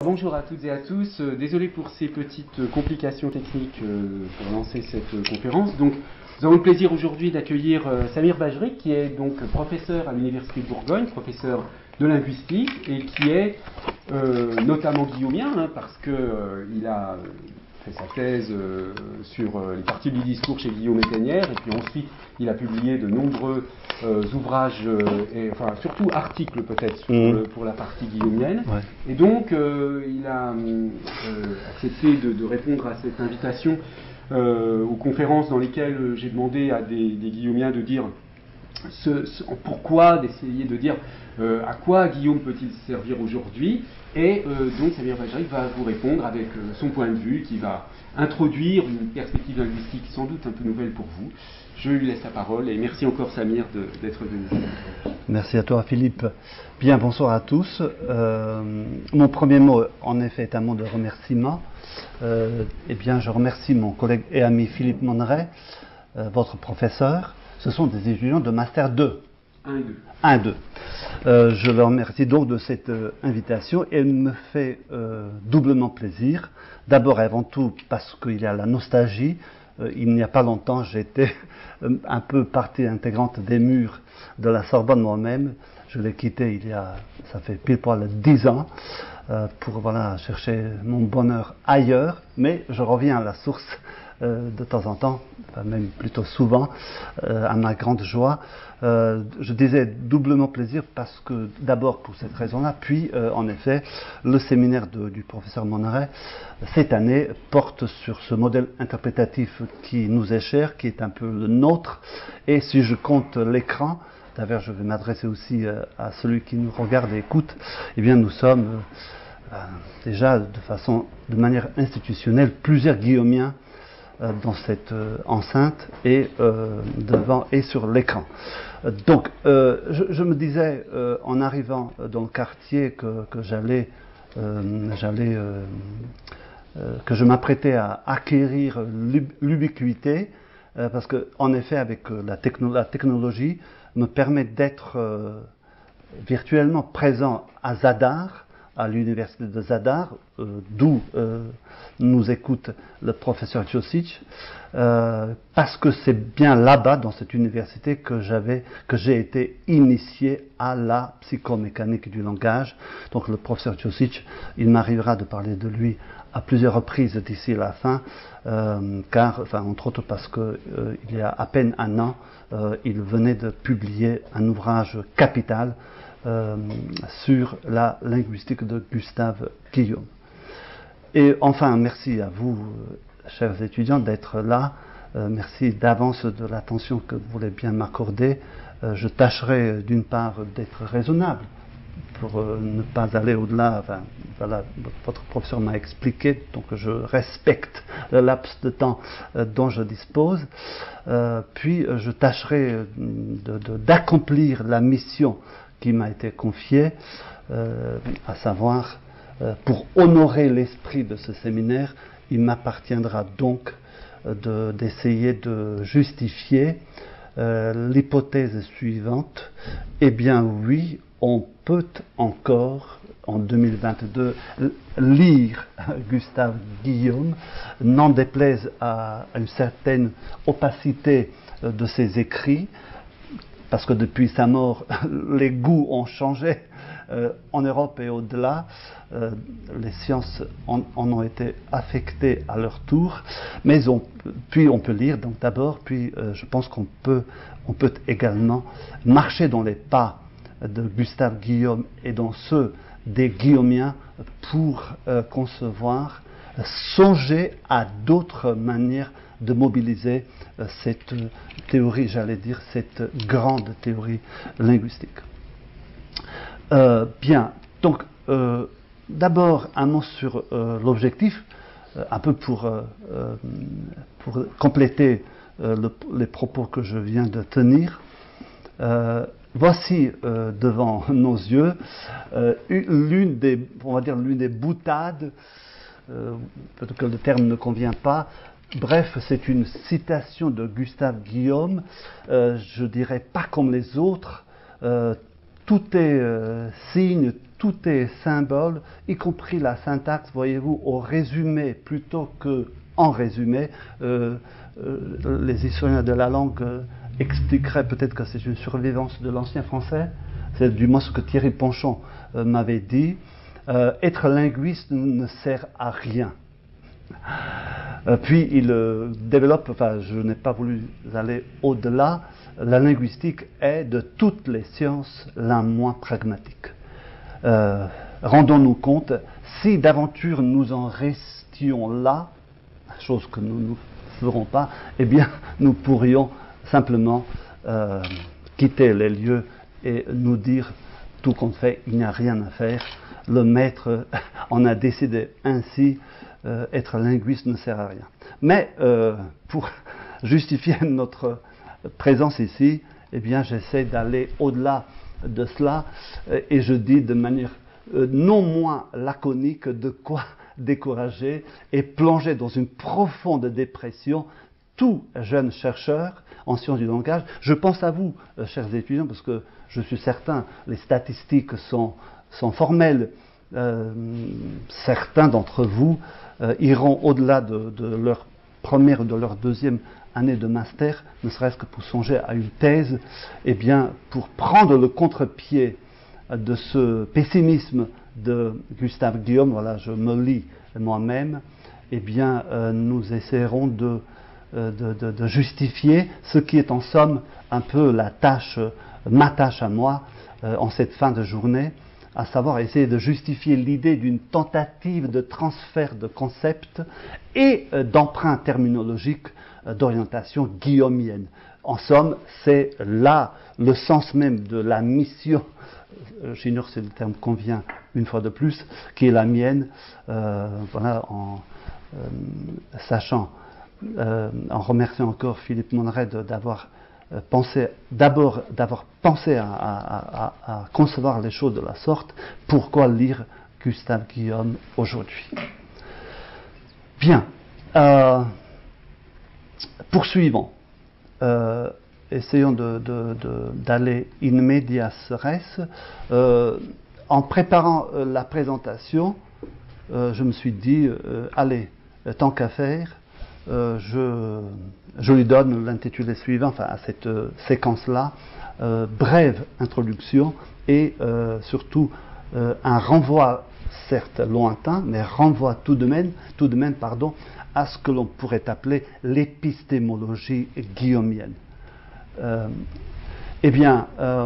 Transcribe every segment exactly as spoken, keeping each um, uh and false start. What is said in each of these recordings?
Bonjour à toutes et à tous, euh, désolé pour ces petites euh, complications techniques euh, pour lancer cette euh, conférence. Donc, nous avons le plaisir aujourd'hui d'accueillir euh, Samir Bajri, qui est donc professeur à l'Université de Bourgogne, professeur de linguistique, et qui est euh, notamment guillaumien, hein, parce qu'il euh, a fait sa thèse euh, sur euh, les parties du discours chez Guillaume Étaignères, et puis ensuite il a publié de nombreux euh, ouvrages, euh, et, enfin surtout articles peut-être pour, mmh. pour la partie guillaumienne. Ouais. Et donc euh, il a euh, accepté de, de répondre à cette invitation euh, aux conférences dans lesquelles j'ai demandé à des, des guillaumiens de dire ce, ce, pourquoi, d'essayer de dire euh, à quoi Guillaume peut-il servir aujourd'hui. Et euh, donc Samir Bajri va vous répondre avec euh, son point de vue, qui va introduire une perspective linguistique sans doute un peu nouvelle pour vous. Je lui laisse la parole et merci encore Samir de, d'être venu. Merci à toi Philippe. Bien, bonsoir à tous. Euh, mon premier mot en effet est un mot de remerciement. Euh, eh bien, je remercie mon collègue et ami Philippe Monneret, euh, votre professeur. Ce sont des étudiants de Master deux. un et deux. un et deux. Euh, je leur remercie donc de cette euh, invitation et elle me fait euh, doublement plaisir. D'abord et avant tout parce qu'il y a la nostalgie. Euh, il n'y a pas longtemps, j'étais euh, un peu partie intégrante des murs de la Sorbonne moi-même. Je l'ai quitté il y a, ça fait pile poil dix ans, euh, pour voilà, chercher mon bonheur ailleurs. Mais je reviens à la source Euh, de temps en temps, enfin même plutôt souvent, euh, à ma grande joie. Euh, je disais doublement plaisir parce que d'abord pour cette raison-là, puis euh, en effet, le séminaire de, du professeur Monneret, cette année, porte sur ce modèle interprétatif qui nous est cher, qui est un peu le nôtre, et si je compte l'écran, d'ailleurs je vais m'adresser aussi euh, à celui qui nous regarde et écoute, eh bien nous sommes euh, déjà de façon, de manière institutionnelle, plusieurs guillaumiens dans cette euh, enceinte et euh, devant et sur l'écran. Euh, donc, euh, je, je me disais euh, en arrivant dans le quartier que, que j'allais, euh, j'allais, euh, euh, que je m'apprêtais à acquérir l'ub- l'ubiquité, euh, parce que en effet, avec euh, la, techno- la technologie, me permet d'être euh, virtuellement présent à Zadar, à l'université de Zadar, euh, d'où euh, nous écoute le professeur Josic, euh, parce que c'est bien là-bas, dans cette université, que j'avais, que j'ai été initié à la psychomécanique du langage. Donc le professeur Josic, il m'arrivera de parler de lui à plusieurs reprises d'ici la fin, euh, car, enfin, entre autres parce que euh, il y a à peine un an, euh, il venait de publier un ouvrage capital Euh, sur la linguistique de Gustave Guillaume. Et enfin, merci à vous, euh, chers étudiants, d'être là. Euh, merci d'avance de l'attention que vous voulez bien m'accorder. Euh, je tâcherai d'une part d'être raisonnable pour euh, ne pas aller au-delà. Enfin, voilà, votre professeur m'a expliqué, donc je respecte le laps de temps euh, dont je dispose. Euh, puis euh, je tâcherai de, de, d'accomplir la mission qui m'a été confié, euh, à savoir, euh, pour honorer l'esprit de ce séminaire, il m'appartiendra donc euh, de, d'essayer de justifier euh, l'hypothèse suivante. Eh bien oui, on peut encore, en deux mille vingt-deux, lire Gustave Guillaume, n'en déplaise à, à une certaine opacité euh, de ses écrits, parce que depuis sa mort, les goûts ont changé euh, en Europe et au-delà. Euh, les sciences en, en ont été affectées à leur tour. Mais on, puis on peut lire donc d'abord, puis euh, je pense qu'on peut, on peut également marcher dans les pas de Gustave Guillaume et dans ceux des guillaumiens pour euh, concevoir, songer à d'autres manières de mobiliser euh, cette euh, théorie, j'allais dire, cette grande théorie linguistique. Euh, bien, donc, euh, d'abord, un mot sur euh, l'objectif, euh, un peu pour, euh, euh, pour compléter euh, le, les propos que je viens de tenir. Euh, voici euh, devant nos yeux euh, l'une des, on va dire, l'une des boutades, euh, peut-être que le terme ne convient pas. Bref, c'est une citation de Gustave Guillaume, euh, je dirais pas comme les autres, euh, tout est euh, signe, tout est symbole, y compris la syntaxe, voyez-vous, au résumé plutôt qu'en résumé. Euh, euh, les historiens de la langue euh, expliqueraient peut-être que c'est une survivance de l'ancien français. C'est du moins ce que Thierry Ponchon euh, m'avait dit. Euh, être linguiste ne sert à rien. Euh, puis il euh, développe, enfin je n'ai pas voulu aller au-delà, la linguistique est de toutes les sciences la moins pragmatique. Euh, rendons-nous compte, si d'aventure nous en restions là, chose que nous ne ferons pas, eh bien nous pourrions simplement euh, quitter les lieux et nous dire tout compte fait, il n'y a rien à faire. Le maître en a décidé ainsi, euh, être linguiste ne sert à rien. Mais euh, pour justifier notre présence ici, eh bien j'essaie d'aller au-delà de cela euh, et je dis de manière euh, non moins laconique de quoi décourager et plonger dans une profonde dépression tout jeune chercheur en sciences du langage. Je pense à vous, euh, chers étudiants, parce que je suis certain, les statistiques sont, sont formelles. Euh, certains d'entre vous euh, iront au-delà de, de leur première ou de leur deuxième année de master, ne serait-ce que pour songer à une thèse, eh bien, pour prendre le contre-pied de ce pessimisme de Gustave Guillaume, voilà, je me lis moi-même, eh bien, euh, nous essaierons de, euh, de, de, de justifier ce qui est en somme un peu la tâche, ma tâche à moi, euh, en cette fin de journée, à savoir essayer de justifier l'idée d'une tentative de transfert de concepts et euh, d'emprunt terminologique euh, d'orientation guillaumienne. En somme, c'est là le sens même de la mission, euh, j'ignore si le terme convient une fois de plus, qui est la mienne, euh, voilà, en euh, sachant, euh, en remerciant encore Philippe Monneret d'avoir Penser, d'abord d'avoir pensé à, à, à, à concevoir les choses de la sorte. Pourquoi lire Gustave Guillaume aujourd'hui? Bien, euh, poursuivons. Euh, essayons de, de, de, d'aller in medias res. Euh, en préparant euh, la présentation, euh, je me suis dit, euh, allez, tant qu'à faire, euh, je... Je lui donne l'intitulé suivant, enfin à cette euh, séquence-là, euh, brève introduction et euh, surtout euh, un renvoi, certes lointain, mais renvoi tout de même, tout de même pardon, à ce que l'on pourrait appeler l'épistémologie guillaumienne. Euh, eh bien, euh,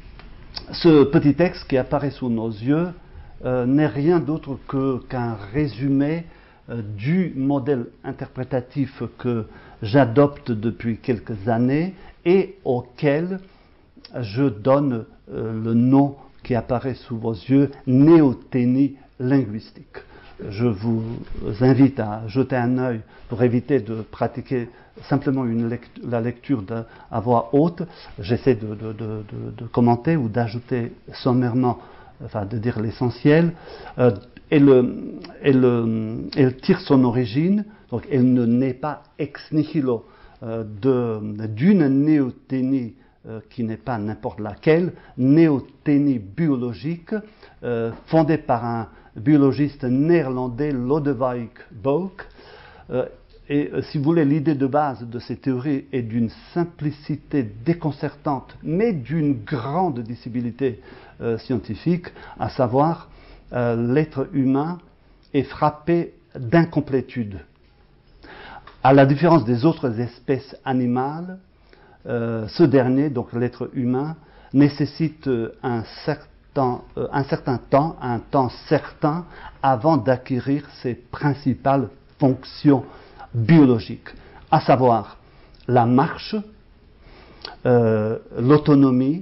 ce petit texte qui apparaît sous nos yeux euh, n'est rien d'autre que, qu'un résumé euh, du modèle interprétatif que j'adopte depuis quelques années et auquel je donne euh, le nom qui apparaît sous vos yeux, néothénie linguistique. Je vous invite à jeter un œil pour éviter de pratiquer simplement une lecture, la lecture de, à voix haute. J'essaie de, de, de, de, de commenter ou d'ajouter sommairement, enfin de dire l'essentiel. Euh, elle, elle, elle tire son origine. Donc elle ne naît pas ex nihilo euh, de, d'une néothénie euh, qui n'est pas n'importe laquelle, néothénie biologique, euh, fondée par un biologiste néerlandais, Lodewijk Boek. Euh, et euh, si vous voulez, l'idée de base de ces théories est d'une simplicité déconcertante, mais d'une grande disciplité euh, scientifique, à savoir euh, l'être humain est frappé d'incomplétude. À la différence des autres espèces animales, euh, ce dernier, donc l'être humain, nécessite un certain, euh, un certain temps, un temps certain, avant d'acquérir ses principales fonctions biologiques, à savoir la marche, euh, l'autonomie,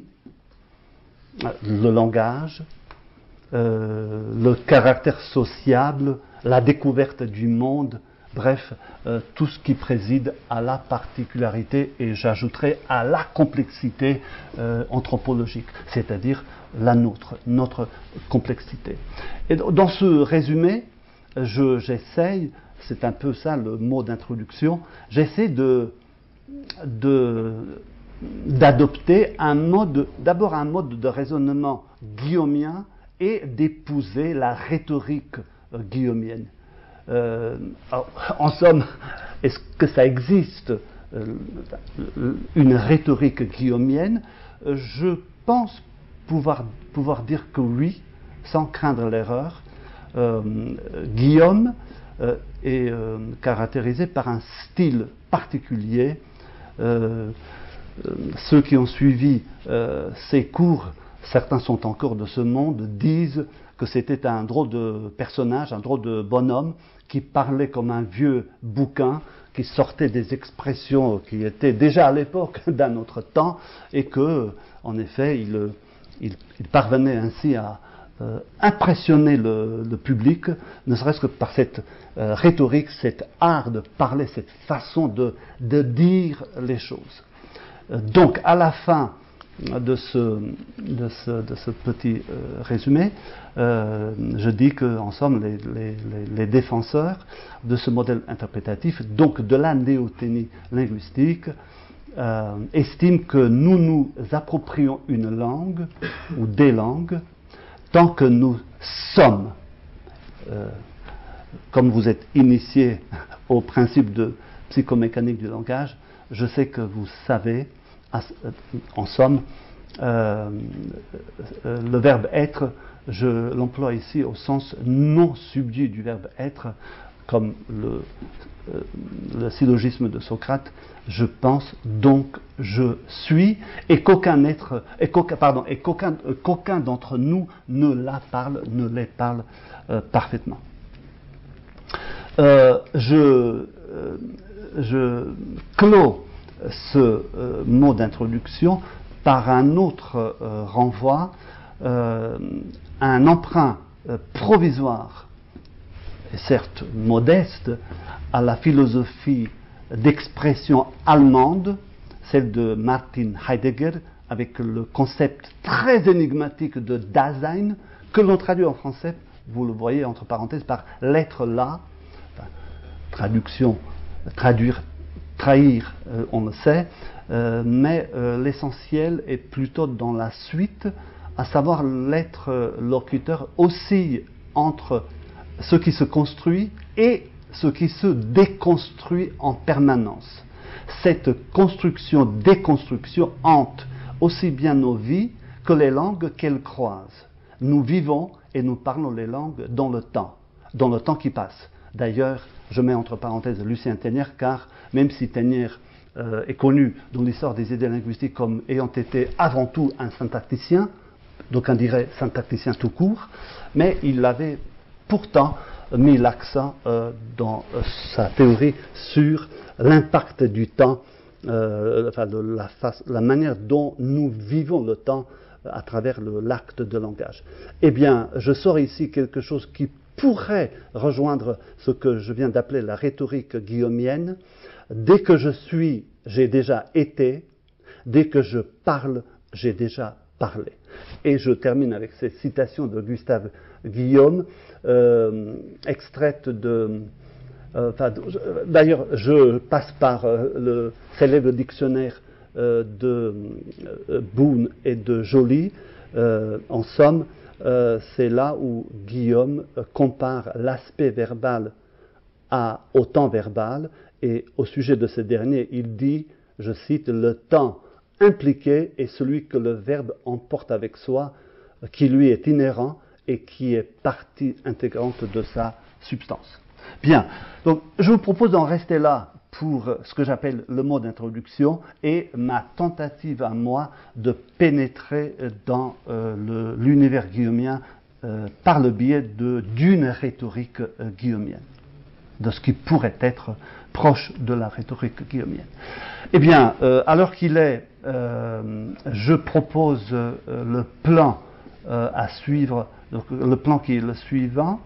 le langage, euh, le caractère sociable, la découverte du monde. Bref, euh, tout ce qui préside à la particularité et j'ajouterai à la complexité euh, anthropologique, c'est-à-dire la nôtre, notre complexité. Et dans ce résumé, je, j'essaye, c'est un peu ça le mot d'introduction, j'essaie de, de, d'adopter un mode, d'abord un mode de raisonnement guillaumien et d'épouser la rhétorique euh, guillaumienne. Euh, alors, en somme, est-ce que ça existe, euh, une rhétorique guillaumienne? Je pense pouvoir, pouvoir dire que oui, sans craindre l'erreur. Euh, Guillaume euh, est euh, caractérisé par un style particulier. Euh, euh, ceux qui ont suivi euh, ses cours, certains sont encore de ce monde, disent que c'était un drôle de personnage, un drôle de bonhomme qui parlait comme un vieux bouquin, qui sortait des expressions qui étaient déjà à l'époque d'un autre temps, et que, en effet, il, il, il parvenait ainsi à euh, impressionner le, le public, ne serait-ce que par cette euh, rhétorique, cet art de parler, cette façon de, de dire les choses. Euh, donc, à la fin de ce, de ce, de ce petit euh, résumé, euh, je dis que, en somme, les, les, les défenseurs de ce modèle interprétatif, donc de la néothénie linguistique, euh, estiment que nous nous approprions une langue ou des langues tant que nous sommes. Euh, comme vous êtes initié au principe de psychomécanique du langage, je sais que vous savez, en somme, euh, euh, le verbe être, je l'emploie ici au sens non subdit du verbe être, comme le, euh, le syllogisme de Socrate, je pense, donc je suis, et qu'aucun être, et qu'aucun, pardon, et qu'aucun, euh, qu'aucun d'entre nous ne la parle, ne les parle euh, parfaitement. Euh, je, euh, je clôt ce euh, mot d'introduction par un autre euh, renvoi, euh, un emprunt euh, provisoire, et certes modeste, à la philosophie d'expression allemande, celle de Martin Heidegger, avec le concept très énigmatique de Dasein, que l'on traduit en français, vous le voyez entre parenthèses, par l'être là, enfin, traduction, traduire, trahir, euh, on le sait, euh, mais euh, l'essentiel est plutôt dans la suite, à savoir l'être euh, locuteur oscille entre ce qui se construit et ce qui se déconstruit en permanence. Cette construction-déconstruction hante aussi bien nos vies que les langues qu'elles croisent. Nous vivons et nous parlons les langues dans le temps, dans le temps qui passe. D'ailleurs, je mets entre parenthèses Lucien Ténière, car même si Ténière euh, est connu dans l'histoire des idées linguistiques comme ayant été avant tout un syntacticien, donc on dirait syntacticien tout court, mais il avait pourtant mis l'accent euh, dans euh, sa théorie sur l'impact du temps, euh, enfin de la, face, la manière dont nous vivons le temps euh, à travers le, l'acte de langage. Eh bien, je sors ici quelque chose qui pourrait rejoindre ce que je viens d'appeler la rhétorique guillaumienne. Dès que je suis, j'ai déjà été. Dès que je parle, j'ai déjà parlé. Et je termine avec cette citation de Gustave Guillaume, euh, extraite de... Euh, enfin, d'ailleurs, je passe par euh, le célèbre dictionnaire euh, de euh, Boone et de Joly. Euh, en somme, euh, c'est là où Guillaume euh, compare l'aspect verbal à, au temps verbal, et au sujet de ce dernier, il dit, je cite, « Le temps impliqué est celui que le verbe emporte avec soi, qui lui est inhérent et qui est partie intégrante de sa substance. » Bien, donc je vous propose d'en rester là pour ce que j'appelle le mot d'introduction et ma tentative à moi de pénétrer dans euh, le, l'univers guillaumien euh, par le biais de, d'une rhétorique euh, guillaumienne, de ce qui pourrait être proche de la rhétorique guillaumienne. Eh bien, euh, alors qu'il est, euh, je propose euh, le plan euh, à suivre, donc le plan qui est le suivant,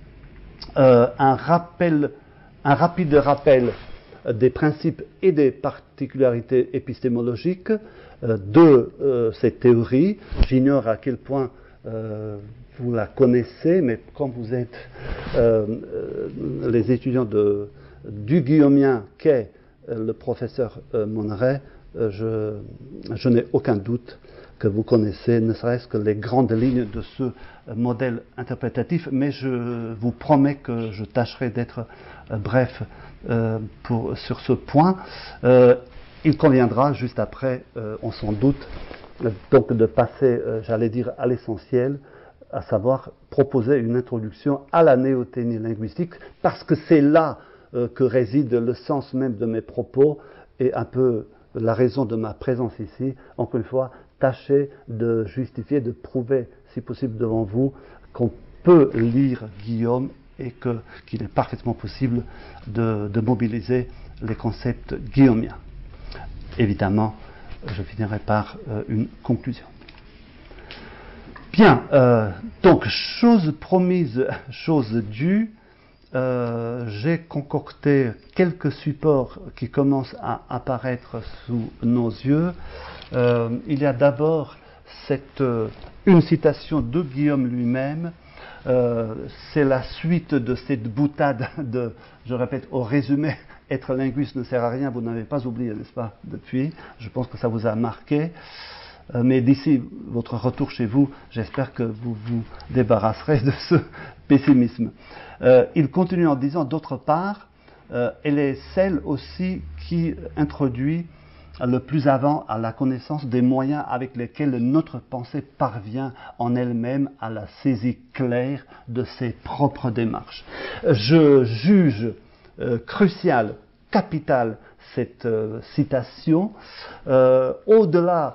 euh, un rappel, un rapide rappel des principes et des particularités épistémologiques euh, de euh, cette théorie. J'ignore à quel point euh, vous la connaissez, mais comme vous êtes euh, euh, les étudiants de, du guillaumien qu'est euh, le professeur euh, Monneret, euh, je, je n'ai aucun doute que vous connaissez, ne serait-ce que les grandes lignes de ce modèle interprétatif, mais je vous promets que je tâcherai d'être euh, bref euh, pour, sur ce point. Euh, il conviendra, juste après, euh, on s'en doute, euh, donc de passer, euh, j'allais dire, à l'essentiel, à savoir proposer une introduction à la néothénie linguistique, parce que c'est là euh, que réside le sens même de mes propos et un peu la raison de ma présence ici. Encore une fois, tâchez de justifier, de prouver, si possible devant vous, qu'on peut lire Guillaume et que, qu'il est parfaitement possible de, de mobiliser les concepts guillaumiens. Évidemment, je finirai par euh, une conclusion. Bien, euh, donc, chose promise, chose due, euh, j'ai concocté quelques supports qui commencent à apparaître sous nos yeux. Euh, il y a d'abord cette, euh, une citation de Guillaume lui-même. Euh, c'est la suite de cette boutade de, je répète, au résumé, être linguiste ne sert à rien, vous n'avez pas oublié, n'est-ce pas, depuis. Je pense que ça vous a marqué. Euh, mais d'ici votre retour chez vous, j'espère que vous vous débarrasserez de ce pessimisme. Euh, il continue en disant, d'autre part, euh, elle est celle aussi qui introduit le plus avant à la connaissance des moyens avec lesquels notre pensée parvient en elle-même à la saisie claire de ses propres démarches. Je juge euh, crucial, capital cette euh, citation, euh, au-delà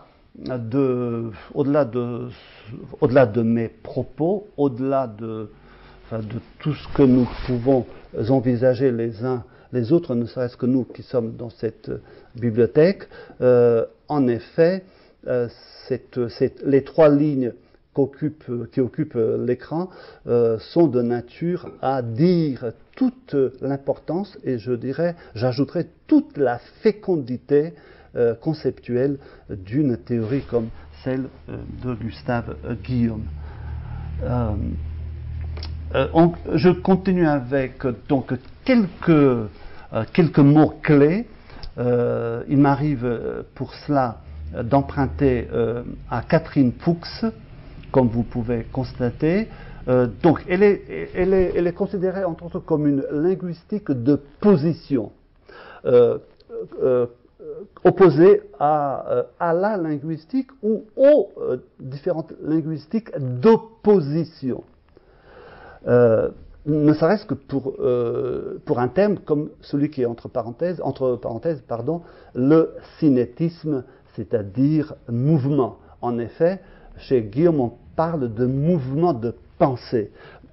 de, au-delà de, au-delà de mes propos, au-delà de, enfin, de tout ce que nous pouvons envisager les uns les autres, ne serait-ce que nous qui sommes dans cette bibliothèque. Euh, en effet, euh, cette, cette, les trois lignes qu'occupe, qui occupent l'écran euh, sont de nature à dire toute l'importance, et je dirais, j'ajouterais toute la fécondité euh, conceptuelle d'une théorie comme celle euh, de Gustave Guillaume. Euh, euh, on, je continue avec donc quelques, euh, quelques mots clés. Euh, il m'arrive euh, pour cela euh, d'emprunter euh, à Catherine Fuchs, comme vous pouvez constater. Euh, donc, elle est, elle, est, elle est considérée entre autres comme une linguistique de position, euh, euh, opposée à, à la linguistique ou aux euh, différentes linguistiques d'opposition. Euh, ne serait-ce que pour, euh, pour un terme comme celui qui est entre parenthèses, entre parenthèses pardon, le cinétisme, c'est-à-dire mouvement. En effet, chez Guillaume, on parle de mouvement de pensée.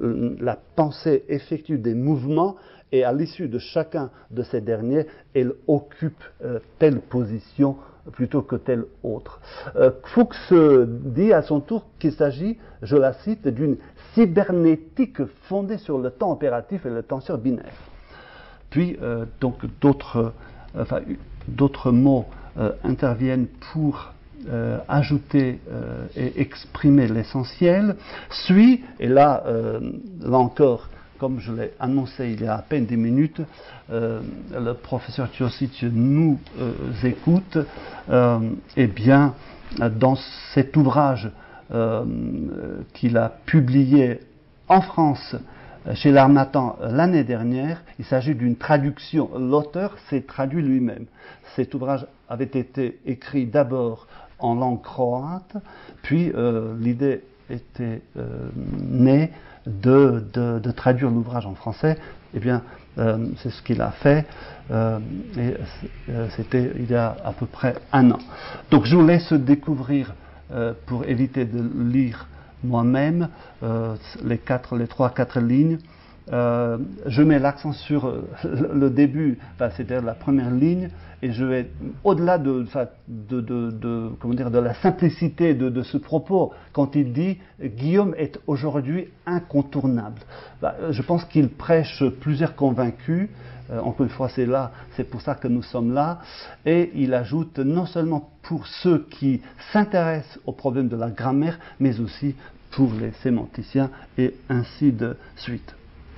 La pensée effectue des mouvements et à l'issue de chacun de ces derniers, elle occupe euh, telle position plutôt que telle autre. Euh, Fuchs dit à son tour qu'il s'agit, je la cite, d'une cybernétique fondée sur le temps opératif et le tenseur binaire. Puis, euh, donc, d'autres, euh, enfin, d'autres mots euh, interviennent pour euh, ajouter euh, et exprimer l'essentiel. Suit, et là, euh, là encore, comme je l'ai annoncé il y a à peine dix minutes, euh, le professeur Tjosic nous euh, écoute. Euh, eh bien, dans cet ouvrage euh, qu'il a publié en France chez l'Harmattan l'année dernière, il s'agit d'une traduction. L'auteur s'est traduit lui-même. Cet ouvrage avait été écrit d'abord en langue croate, puis euh, l'idée était euh, née de, de, de traduire l'ouvrage en français. Eh bien, euh, c'est ce qu'il a fait, euh, et euh, c'était il y a à peu près un an. Donc je vous laisse découvrir, euh, pour éviter de lire moi-même, euh, les, quatre, les trois, quatre lignes. Euh, je mets l'accent sur euh, le début, enfin, c'est-à-dire la première ligne, et je vais au-delà de, enfin, de, de, de, comment dire, de la simplicité de, de ce propos, quand il dit Guillaume est aujourd'hui incontournable. Ben, je pense qu'il prêche plusieurs convaincus. Euh, encore une fois, c'est là, c'est pour ça que nous sommes là, et il ajoute non seulement pour ceux qui s'intéressent au problème de la grammaire, mais aussi pour les sémanticiens, et ainsi de suite.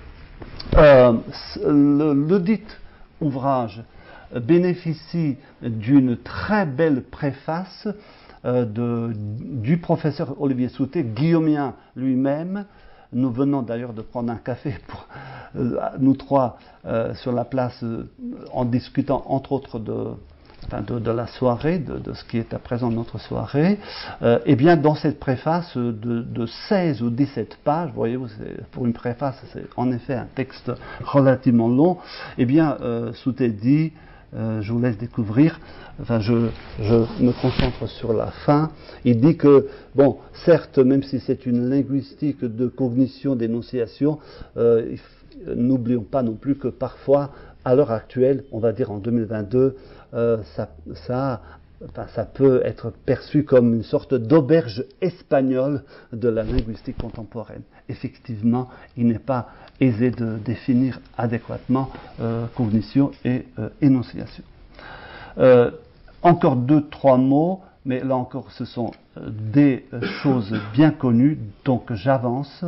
Euh, le, le dit ouvrage bénéficie d'une très belle préface euh, de, du professeur Olivier Soutet, guillaumien lui-même. Nous venons d'ailleurs de prendre un café, pour, euh, nous trois, euh, sur la place, euh, en discutant entre autres de, enfin de, de la soirée, de, de ce qui est à présent notre soirée. Euh, et bien dans cette préface de, de seize ou dix-sept pages, voyez-vous, pour une préface, c'est en effet un texte relativement long, et bien euh, Soutet dit, Euh, je vous laisse découvrir, enfin je, je me concentre sur la fin, il dit que, bon, certes, même si c'est une linguistique de cognition, d'énonciation, euh, n'oublions pas non plus que parfois, à l'heure actuelle, on va dire en deux mille vingt-deux, euh, ça, ça, enfin, ça peut être perçu comme une sorte d'auberge espagnole de la linguistique contemporaine. Effectivement, il n'est pas aisé de définir adéquatement euh, cognition et euh, énonciation. Euh, encore deux, trois mots, mais là encore ce sont euh, des euh, choses bien connues, donc j'avance.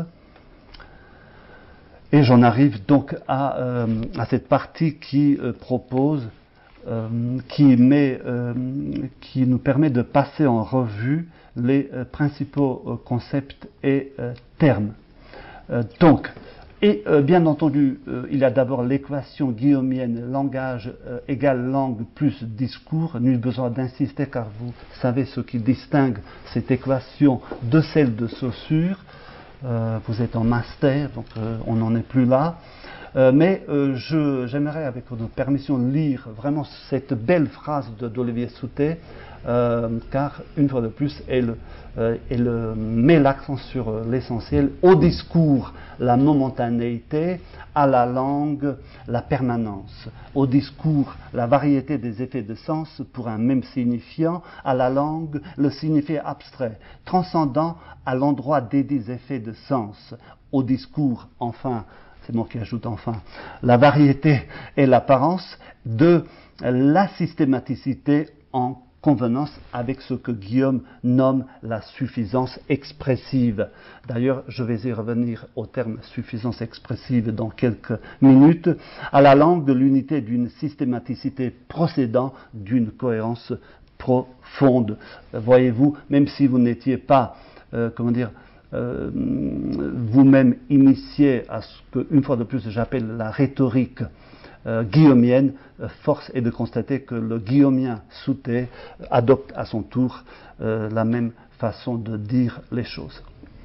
Et j'en arrive donc à, euh, à cette partie qui euh, propose, euh, qui, met, euh, qui nous permet de passer en revue les euh, principaux euh, concepts et euh, termes. Euh, donc, et euh, bien entendu, euh, il y a d'abord l'équation guillaumienne, langage euh, égale langue plus discours. Nul besoin d'insister car vous savez ce qui distingue cette équation de celle de Saussure. Euh, vous êtes en master, donc euh, on n'en est plus là. Euh, mais euh, je, j'aimerais, avec votre permission, lire vraiment cette belle phrase de, d'Olivier Soutet, euh, car, une fois de plus, elle, euh, elle euh, met l'accent sur euh, l'essentiel. Au discours, la momentanéité, à la langue, la permanence. Au discours, la variété des effets de sens pour un même signifiant, à la langue, le signifié abstrait, transcendant à l'endroit des dix effets de sens. Au discours, enfin, c'est moi qui ajoute enfin, la variété et l'apparence de la systématicité en convenance avec ce que Guillaume nomme la suffisance expressive. D'ailleurs, je vais y revenir au terme suffisance expressive dans quelques minutes, à la langue de l'unité d'une systématicité procédant d'une cohérence profonde. Voyez-vous, même si vous n'étiez pas, euh, comment dire, Euh, vous-même initié à ce que, une fois de plus, j'appelle la rhétorique euh, guillaumienne, euh, force est de constater que le guillaumien Soutet adopte à son tour euh, la même façon de dire les choses.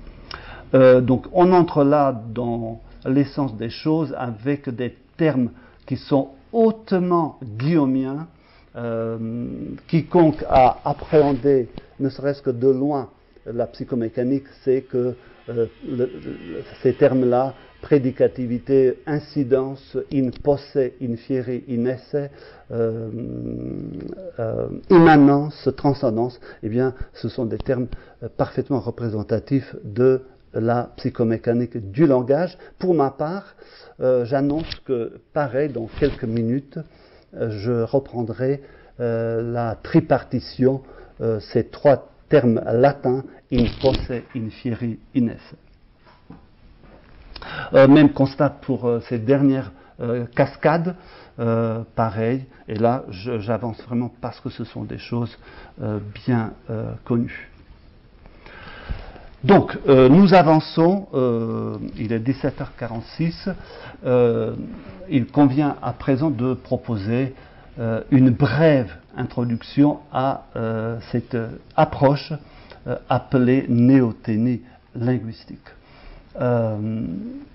Euh, donc on entre là dans l'essence des choses avec des termes qui sont hautement guillaumiens. Euh, quiconque a appréhendé, ne serait-ce que de loin, la psychomécanique, c'est que euh, le, le, ces termes-là, prédicativité, incidence, in posse, in fieri, in esse, euh, euh, immanence, transcendance, eh bien, ce sont des termes euh, parfaitement représentatifs de la psychomécanique du langage. Pour ma part, euh, j'annonce que, pareil, dans quelques minutes, euh, je reprendrai euh, la tripartition, euh, ces trois terme latin, in posse, in fieri, in esse. Euh, même constat pour euh, ces dernières euh, cascades, euh, pareil, et là je, j'avance vraiment parce que ce sont des choses euh, bien euh, connues. Donc, euh, nous avançons, euh, il est dix-sept heures quarante-six, euh, il convient à présent de proposer euh, une brève introduction à euh, cette euh, approche euh, appelée néothénie linguistique. Euh,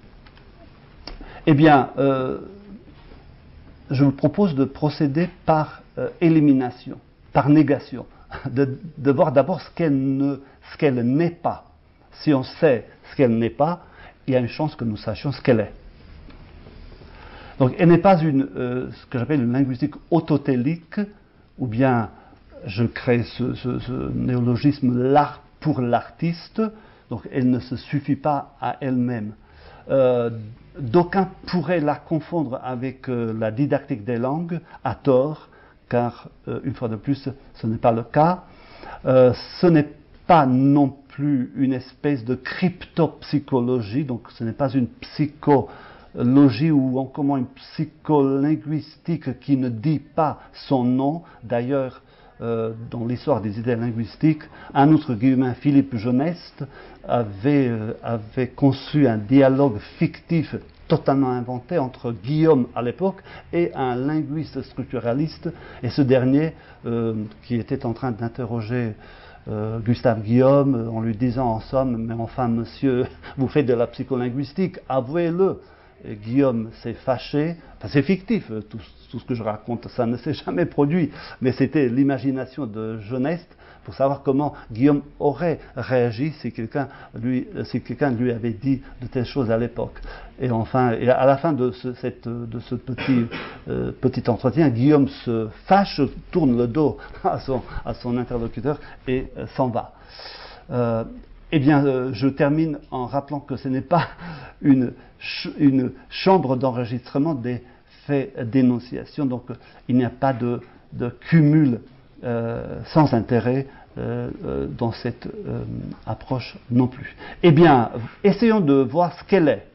eh bien, euh, je vous propose de procéder par euh, élimination, par négation, de, de voir d'abord ce qu'elle ne, ce qu'elle n'est pas. Si on sait ce qu'elle n'est pas, il y a une chance que nous sachions ce qu'elle est. Donc, elle n'est pas une, euh, ce que j'appelle une linguistique autotélique, ou bien je crée ce, ce, ce néologisme l'art pour l'artiste, donc elle ne se suffit pas à elle-même. Euh, d'aucuns pourraient la confondre avec euh, la didactique des langues, à tort, car euh, une fois de plus, ce n'est pas le cas. Euh, ce n'est pas non plus une espèce de cryptopsychologie, donc ce n'est pas une psychologie ou comment une psycholinguistique qui ne dit pas son nom. D'ailleurs, euh, dans l'histoire des idées linguistiques, un autre Guillemin, Philippe Geneste, avait, euh, avait conçu un dialogue fictif totalement inventé entre Guillaume à l'époque et un linguiste structuraliste, et ce dernier euh, qui était en train d'interroger euh, Gustave Guillaume en lui disant en somme, mais enfin monsieur, vous faites de la psycholinguistique, avouez-le. Et Guillaume s'est fâché, enfin c'est fictif, tout, tout ce que je raconte, ça ne s'est jamais produit, mais c'était l'imagination de Geneste pour savoir comment Guillaume aurait réagi si quelqu'un lui, si quelqu'un lui avait dit de telles choses à l'époque. Et enfin, et à la fin de ce, cette, de ce petit, euh, petit entretien, Guillaume se fâche, tourne le dos à son, à son interlocuteur et euh, s'en va. Euh, Eh bien, euh, je termine en rappelant que ce n'est pas une, ch une chambre d'enregistrement des faits d'énonciation, donc euh, il n'y a pas de, de cumul euh, sans intérêt euh, euh, dans cette euh, approche non plus. Eh bien, essayons de voir ce qu'elle est.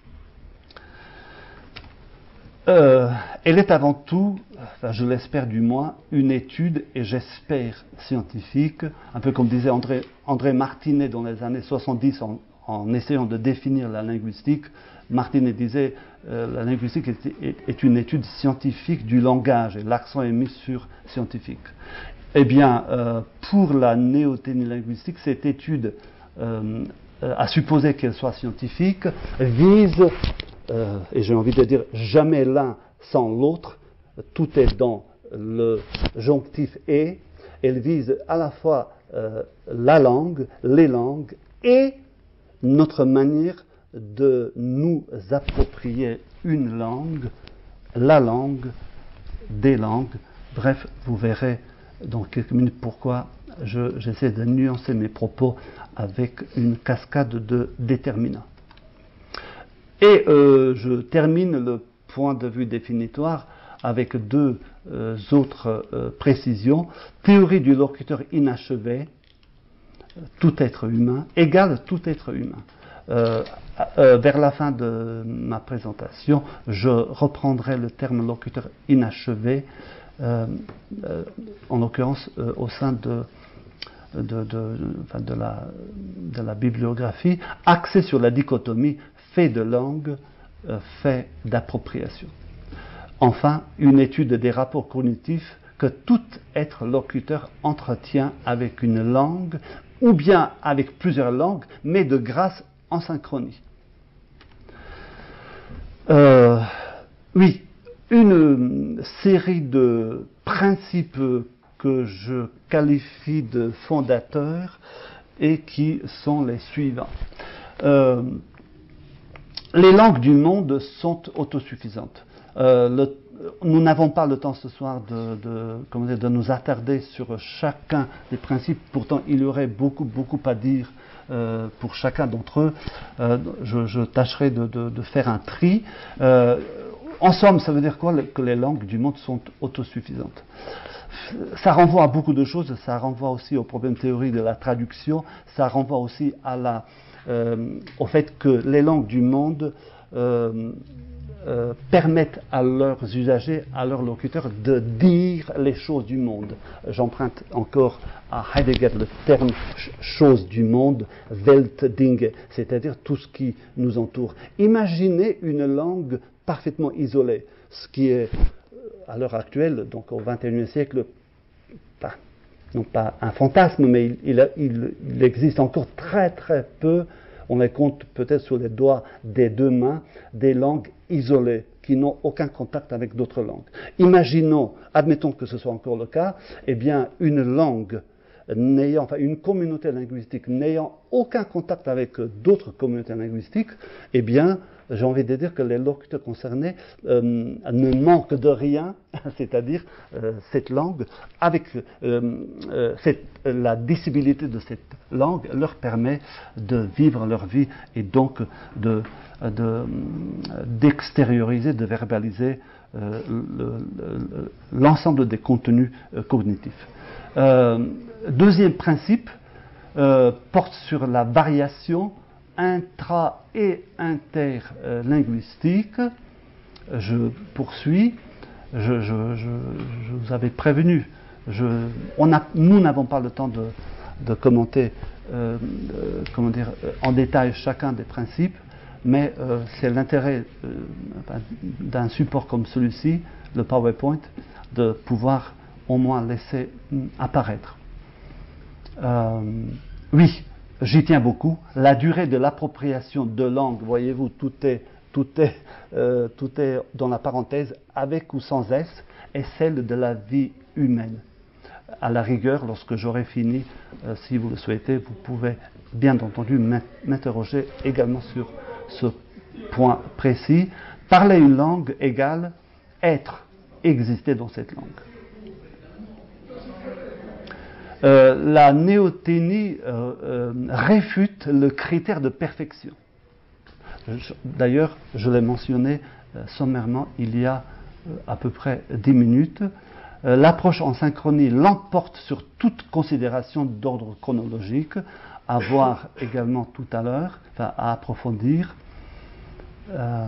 Euh, elle est avant tout, enfin je l'espère du moins, une étude, et j'espère scientifique, un peu comme disait André, André Martinet dans les années soixante-dix en, en essayant de définir la linguistique. Martinet disait euh, la linguistique est, est, est une étude scientifique du langage, et l'accent est mis sur scientifique. Eh bien, euh, pour la néoténie linguistique, cette étude, euh, euh, à supposer qu'elle soit scientifique, vise... Euh, et j'ai envie de dire jamais l'un sans l'autre, tout est dans le jonctif et, elle vise à la fois euh, la langue, les langues et notre manière de nous approprier une langue, la langue, des langues. Bref, vous verrez dans quelques minutes pourquoi je, j'essaie de nuancer mes propos avec une cascade de déterminants. Et euh, je termine le point de vue définitoire avec deux euh, autres euh, précisions. Théorie du locuteur inachevé, tout être humain, égale tout être humain. Euh, euh, vers la fin de ma présentation, je reprendrai le terme locuteur inachevé, euh, euh, en l'occurrence euh, au sein de, de, de, enfin de, la, de la bibliographie, axée sur la dichotomie fait de langue, euh, fait d'appropriation. Enfin, une étude des rapports cognitifs que tout être locuteur entretient avec une langue, ou bien avec plusieurs langues, mais de grâce en synchronie. Euh, oui, une série de principes que je qualifie de fondateurs et qui sont les suivants. Euh, Les langues du monde sont autosuffisantes. Euh, le, nous n'avons pas le temps ce soir de, de, comment dire, de nous attarder sur chacun des principes, pourtant il y aurait beaucoup, beaucoup à dire euh, pour chacun d'entre eux. Euh, je, je tâcherai de, de, de faire un tri. Euh, en somme, ça veut dire quoi que les langues du monde sont autosuffisantes? Ça renvoie à beaucoup de choses, ça renvoie aussi au problème théorique de la traduction, ça renvoie aussi à la... Euh, au fait que les langues du monde euh, euh, permettent à leurs usagers, à leurs locuteurs, de dire les choses du monde. J'emprunte encore à Heidegger le terme « choses du monde », Weltdinge, c'est-à-dire tout ce qui nous entoure. Imaginez une langue parfaitement isolée, ce qui est, à l'heure actuelle, donc au vingt et unième siècle, pas... non pas un fantasme, mais il, il, il, il existe encore très très peu, on les compte peut-être sur les doigts des deux mains, des langues isolées, qui n'ont aucun contact avec d'autres langues. Imaginons, admettons que ce soit encore le cas, eh bien une langue n'ayant, enfin une communauté linguistique n'ayant aucun contact avec d'autres communautés linguistiques, eh bien j'ai envie de dire que les locuteurs concernés euh, ne manquent de rien, c'est-à-dire euh, cette langue, avec euh, euh, cette, la dissibilité de cette langue leur permet de vivre leur vie et donc de, de, d'extérioriser, de verbaliser euh, le, le, l'ensemble des contenus euh, cognitifs. Euh, deuxième principe euh, porte sur la variation intra- et interlinguistique. Je poursuis. Je, je, je, je vous avais prévenu je, on a, nous n'avons pas le temps de, de commenter euh, euh, comment dire, en détail chacun des principes, mais euh, c'est l'intérêt euh, d'un support comme celui-ci, le PowerPoint, de pouvoir au moins laisser apparaître. Euh, oui, j'y tiens beaucoup. La durée de l'appropriation de langue, voyez-vous, tout est, tout est, euh, tout est dans la parenthèse, avec ou sans S, est celle de la vie humaine. À la rigueur, lorsque j'aurai fini, euh, si vous le souhaitez, vous pouvez bien entendu m'interroger également sur ce point précis. Parler une langue égale être, exister dans cette langue. Euh, la néothénie euh, euh, réfute le critère de perfection. D'ailleurs, je l'ai mentionné euh, sommairement il y a euh, à peu près dix minutes. Euh, L'approche en synchronie l'emporte sur toute considération d'ordre chronologique, à voir également tout à l'heure, enfin à approfondir. Euh,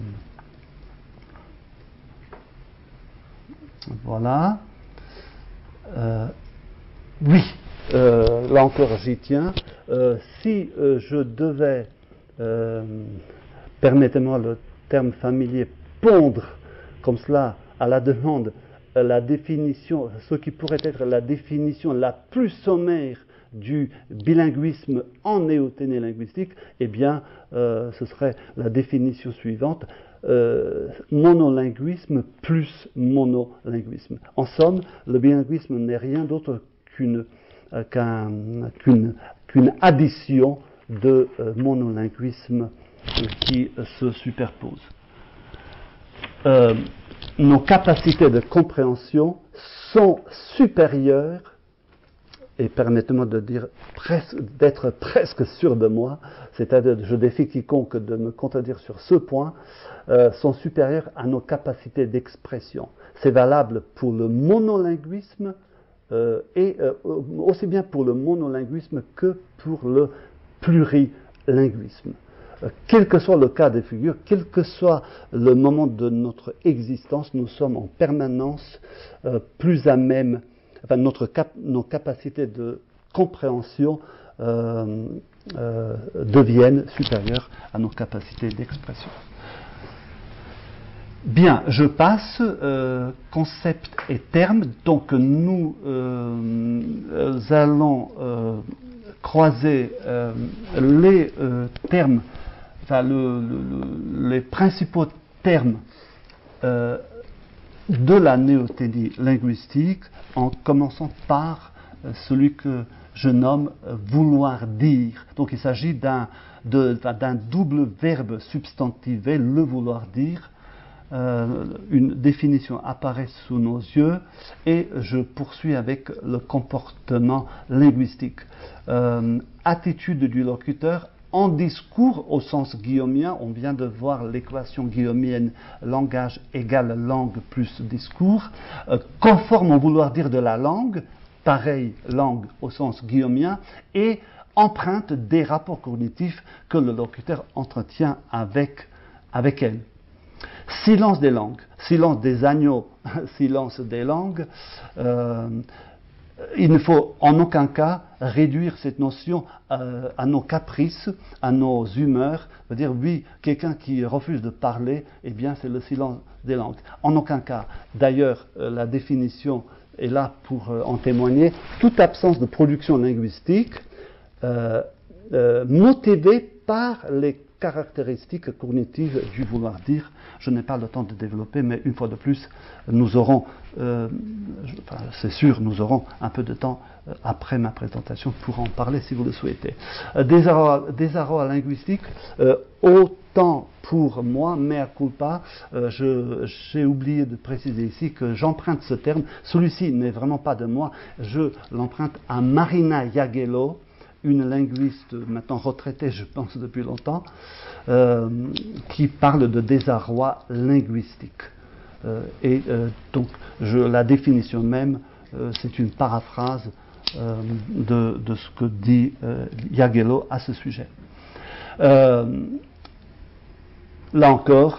voilà. Euh, oui, euh, là encore j'y tiens. Euh, si euh, je devais, euh, permettez-moi le terme familier, pondre comme cela à la demande la définition, ce qui pourrait être la définition la plus sommaire du bilinguisme en néothénie linguistique, eh bien, euh, ce serait la définition suivante, euh, monolinguisme plus monolinguisme. En somme, le bilinguisme n'est rien d'autre qu'une euh, qu'un, qu'une, qu'une addition de euh, monolinguismes euh, qui euh, se superposent. Euh, nos capacités de compréhension sont supérieures, et permettez-moi de dire presque, d'être presque sûr de moi, c'est-à-dire je défie quiconque de me contredire sur ce point, euh, sont supérieures à nos capacités d'expression. C'est valable pour le monolinguisme euh, et euh, aussi bien pour le monolinguisme que pour le plurilinguisme. Euh, quel que soit le cas de figure, quel que soit le moment de notre existence, nous sommes en permanence euh, plus à même. Enfin, notre cap- nos capacités de compréhension euh, euh, deviennent supérieures à nos capacités d'expression. Bien, je passe, euh, concept et termes. Donc nous euh, allons euh, croiser euh, les euh, termes, enfin le, le, les principaux termes euh, de la néothénie linguistique, en commençant par euh, celui que je nomme euh, vouloir dire. Donc il s'agit d'un, de, d'un double verbe substantivé, le vouloir dire. Euh, une définition apparaît sous nos yeux et je poursuis avec le comportement linguistique. Euh, attitude du locuteur en discours au sens guillaumien, on vient de voir l'équation guillaumienne, langage égale langue plus discours, euh, conforme au vouloir dire de la langue, pareil langue au sens guillaumien, et empreinte des rapports cognitifs que le locuteur entretient avec, avec elle. Silence des langues, silence des agneaux, silence des langues. Euh, Il ne faut en aucun cas réduire cette notion euh, à nos caprices, à nos humeurs. C'est-à-dire, oui, quelqu'un qui refuse de parler, eh bien, c'est le silence des langues. En aucun cas. D'ailleurs, euh, la définition est là pour euh, en témoigner. Toute absence de production linguistique euh, euh, motivée par les caractéristiques cognitives du vouloir dire. Je n'ai pas le temps de développer, mais une fois de plus, nous aurons, euh, enfin, c'est sûr, nous aurons un peu de temps euh, après ma présentation pour en parler si vous le souhaitez. Euh, désarroi linguistique, euh, autant pour moi, mea culpa, euh, je, j'ai oublié de préciser ici que j'emprunte ce terme, celui-ci n'est vraiment pas de moi, je l'emprunte à Marina Jagello, une linguiste maintenant retraitée, je pense, depuis longtemps, euh, qui parle de désarroi linguistique. Euh, et euh, donc, je, la définition même, euh, c'est une paraphrase euh, de, de ce que dit euh, Jagello à ce sujet. Euh, là encore,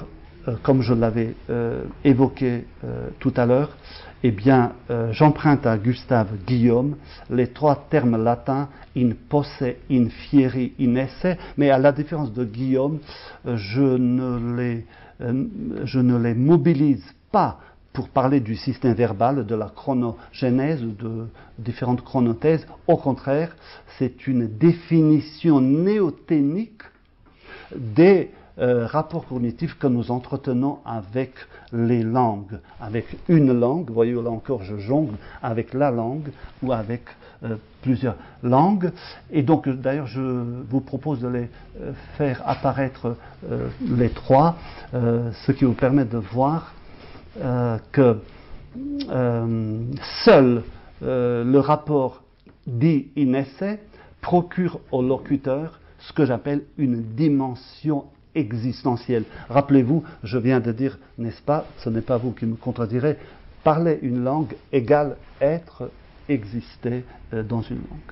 euh, comme je l'avais euh, évoqué euh, tout à l'heure, eh bien, euh, j'emprunte à Gustave Guillaume les trois termes latins in posse, in fieri, in esse, mais à la différence de Guillaume, euh, je, ne les, euh, je ne les mobilise pas pour parler du système verbal, de la chronogénèse, de différentes chronothèses. Au contraire, c'est une définition néothénique des Euh, rapport cognitif que nous entretenons avec les langues, avec une langue, voyez là encore je jongle, avec la langue ou avec euh, plusieurs langues. Et donc d'ailleurs je vous propose de les euh, faire apparaître euh, les trois, euh, ce qui vous permet de voir euh, que euh, seul euh, le rapport dit in esse procure au locuteur ce que j'appelle une dimension existentielle. Rappelez-vous, je viens de dire, n'est-ce pas, ce n'est pas vous qui me contredirez, parler une langue égale être, exister euh, dans une langue.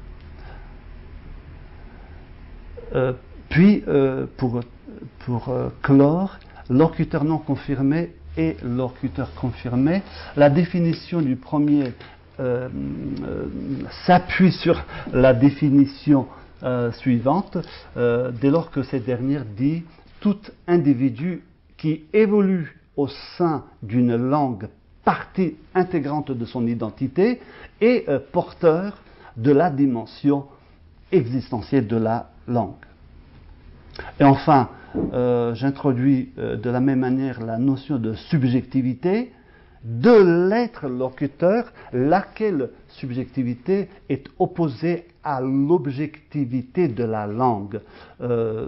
Euh, puis, euh, pour, pour euh, clore, locuteur non confirmé et locuteur confirmé, la définition du premier euh, euh, s'appuie sur la définition euh, suivante, euh, dès lors que cette dernière dit tout individu qui évolue au sein d'une langue partie intégrante de son identité est euh, porteur de la dimension existentielle de la langue. Et enfin, euh, j'introduis euh, de la même manière la notion de subjectivité de l'être locuteur, laquelle subjectivité est opposée à l'objectivité de la langue. Euh,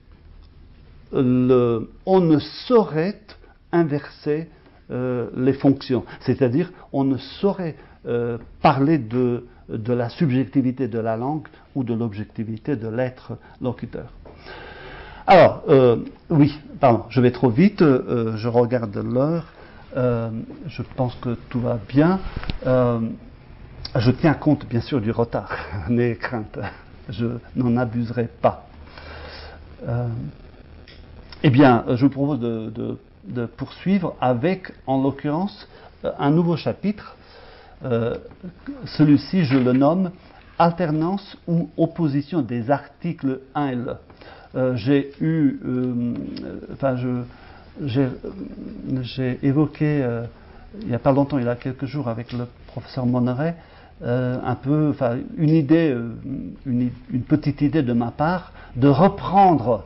Le, on ne saurait inverser euh, les fonctions, c'est-à-dire on ne saurait euh, parler de, de la subjectivité de la langue ou de l'objectivité de l'être locuteur. Alors, euh, oui, pardon, je vais trop vite, euh, je regarde l'heure, euh, je pense que tout va bien. Euh, je tiens compte bien sûr du retard, n'ayez crainte, je n'en abuserai pas. Euh, Eh bien, je vous propose de, de, de poursuivre avec, en l'occurrence, un nouveau chapitre. Euh, celui-ci, je le nomme alternance ou opposition des articles un et le. Euh, j'ai eu, euh, enfin, je, j'ai, j'ai évoqué, euh, il n'y a pas longtemps, il y a quelques jours, avec le professeur Monneret, euh, un peu, enfin, une idée, une, une petite idée de ma part, de reprendre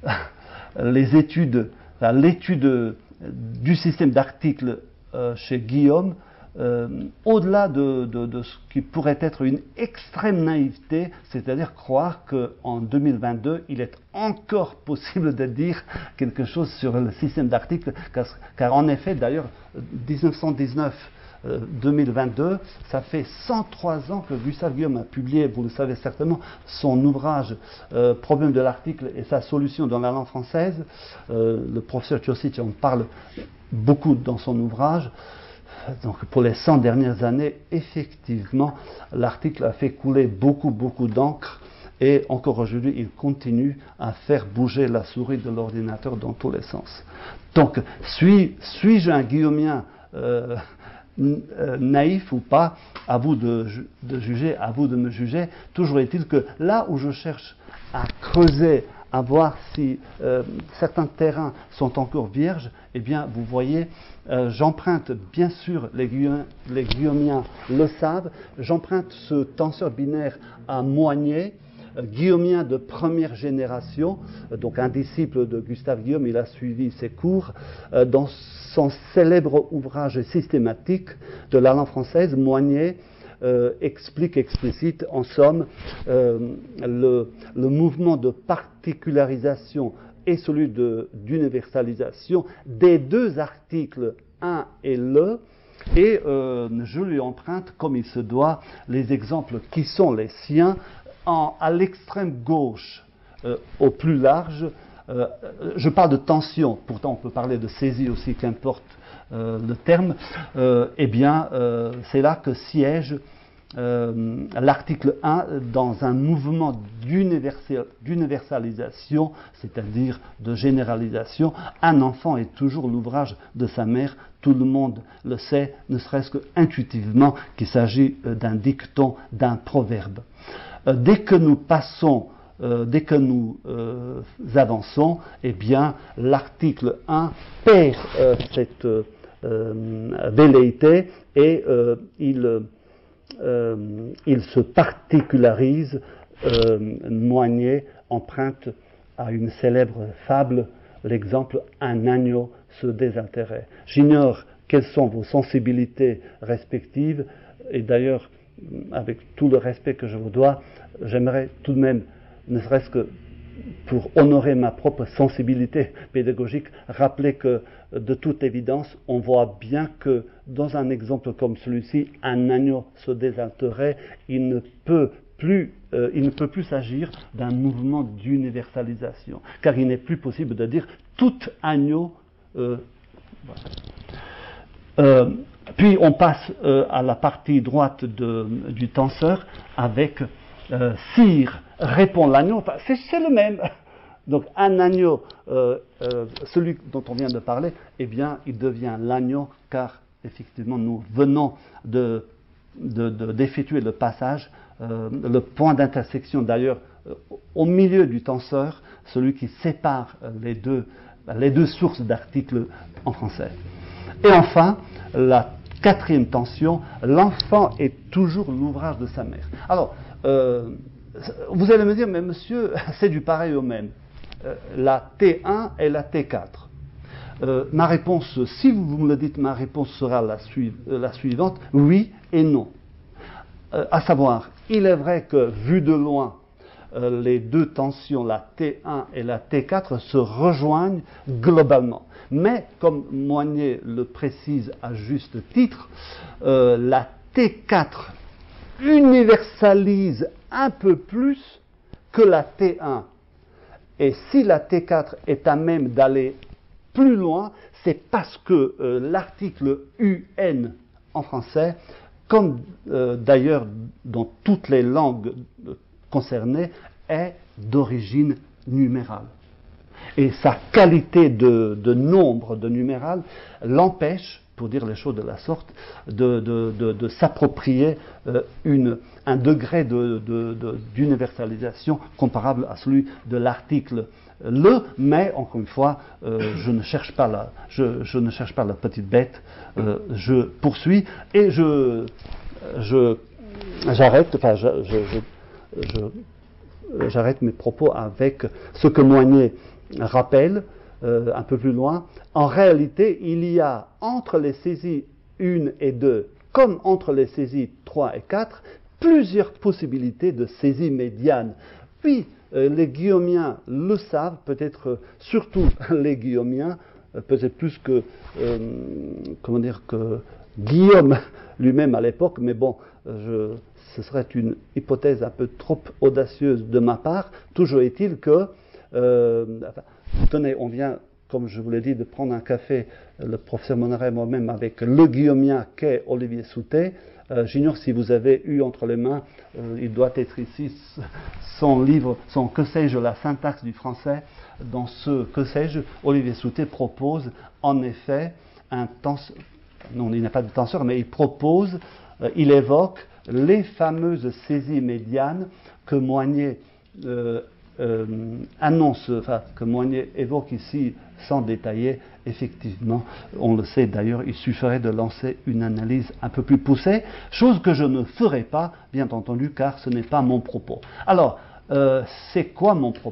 les études, enfin, l'étude du système d'articles euh, chez Guillaume, euh, au-delà de, de, de ce qui pourrait être une extrême naïveté, c'est-à-dire croire qu'en deux mille vingt-deux, il est encore possible de dire quelque chose sur le système d'articles, car, car en effet, d'ailleurs, dix-neuf cent dix-neuf, Euh, deux mille vingt-deux, ça fait cent trois ans que Gustave Guillaume a publié, vous le savez certainement, son ouvrage euh, Problème de l'article et sa solution dans la langue française. Euh, le professeur Ciosic en parle beaucoup dans son ouvrage. Donc pour les cent dernières années, effectivement, l'article a fait couler beaucoup, beaucoup d'encre. Et encore aujourd'hui, il continue à faire bouger la souris de l'ordinateur dans tous les sens. Donc, suis, suis-je un guillaumien euh, naïf ou pas, à vous de, de juger, à vous de me juger. Toujours est-il que là où je cherche à creuser, à voir si euh, certains terrains sont encore vierges, eh bien, vous voyez, euh, j'emprunte, bien sûr, les, Guillaumiens, les Guillaumiens le savent, j'emprunte ce tenseur binaire à Moignet, euh, Guillaumien de première génération, euh, donc un disciple de Gustave Guillaume, il a suivi ses cours, euh, dans son célèbre ouvrage systématique de la langue française, Moignet euh, explique, explicite, en somme, euh, le, le mouvement de particularisation et celui de, d'universalisation des deux articles un et le, et euh, je lui emprunte, comme il se doit, les exemples qui sont les siens, en, à l'extrême gauche, euh, au plus large. Euh, je parle de tension, pourtant on peut parler de saisie aussi, qu'importe euh, le terme. Euh, eh bien, euh, c'est là que siège euh, l'article un dans un mouvement d'universalisation, c'est-à-dire de généralisation. Un enfant est toujours l'ouvrage de sa mère, tout le monde le sait, ne serait-ce qu'intuitivement qu'il s'agit d'un dicton, d'un proverbe. Euh, dès que nous passons Euh, dès que nous euh, avançons, eh bien, l'article un perd euh, cette euh, velléité et euh, il, euh, il se particularise. euh, Moignet emprunte à une célèbre fable l'exemple « un agneau se désintéresse ». J'ignore quelles sont vos sensibilités respectives, et d'ailleurs, avec tout le respect que je vous dois, j'aimerais tout de même, ne serait-ce que pour honorer ma propre sensibilité pédagogique, rappeler que, de toute évidence, on voit bien que, dans un exemple comme celui-ci, un agneau se désintéresse, il ne peut plus, euh, il ne peut plus s'agir d'un mouvement d'universalisation, car il n'est plus possible de dire tout agneau. Euh, voilà. euh, puis on passe euh, à la partie droite de, du tenseur avec euh, sire répond l'agneau, enfin, c'est, c'est le même. Donc un agneau, euh, euh, celui dont on vient de parler, eh bien il devient l'agneau, car effectivement nous venons de, de, de, d'effectuer le passage, euh, le point d'intersection d'ailleurs euh, au milieu du tenseur, celui qui sépare les deux, les deux sources d'articles en français. Et enfin, la quatrième tension, l'enfant est toujours l'ouvrage de sa mère. Alors, euh, vous allez me dire, mais monsieur, c'est du pareil au même. Euh, la T un et la T quatre. Euh, ma réponse, si vous me le dites, ma réponse sera la, sui- euh, la suivante, oui et non. Euh, à savoir, il est vrai que, vu de loin, euh, les deux tensions, la T un et la T quatre, se rejoignent globalement. Mais, comme Moignet le précise à juste titre, euh, la T quatre universalise un peu plus que la T un. Et si la T quatre est à même d'aller plus loin, c'est parce que euh, l'article U N en français, comme euh, d'ailleurs dans toutes les langues concernées, est d'origine numérale. Et sa qualité de, de nombre de numéral l'empêche, pour dire les choses de la sorte, de, de, de, de s'approprier euh, une, un degré de, de, de, d'universalisation comparable à celui de l'article le, mais encore une fois, euh, je, ne cherche pas la, je, je ne cherche pas la petite bête, euh, je poursuis et je, je j'arrête, enfin, je, je, je, je, j'arrête mes propos avec ce que Moignet rappelle euh, un peu plus loin. En réalité, il y a entre les saisies un et deux, comme entre les saisies trois et quatre, plusieurs possibilités de saisie médiane. Puis, euh, les guillaumiens le savent, peut-être euh, surtout les guillaumiens, euh, peut-être plus que, euh, comment dire, que Guillaume lui-même à l'époque, mais bon, je, ce serait une hypothèse un peu trop audacieuse de ma part. Toujours est-il que, euh, enfin, tenez, on vient, comme je vous l'ai dit, de prendre un café, le professeur Monneret et moi-même, avec le guillaumien qu'est Olivier Soutet. Euh, j'ignore si vous avez eu entre les mains, euh, il doit être ici, son livre, son Que sais-je, la syntaxe du français. Dans ce Que sais-je, Olivier Soutet propose en effet un tenseur, non, il n'y a pas de tenseur, mais il propose, euh, il évoque les fameuses saisies médianes que Moignet euh, euh, annonce, enfin, que Moignet évoque ici sans détailler. Effectivement, on le sait d'ailleurs, il suffirait de lancer une analyse un peu plus poussée, chose que je ne ferai pas, bien entendu, car ce n'est pas mon propos. Alors, euh, c'est quoi mon propos ?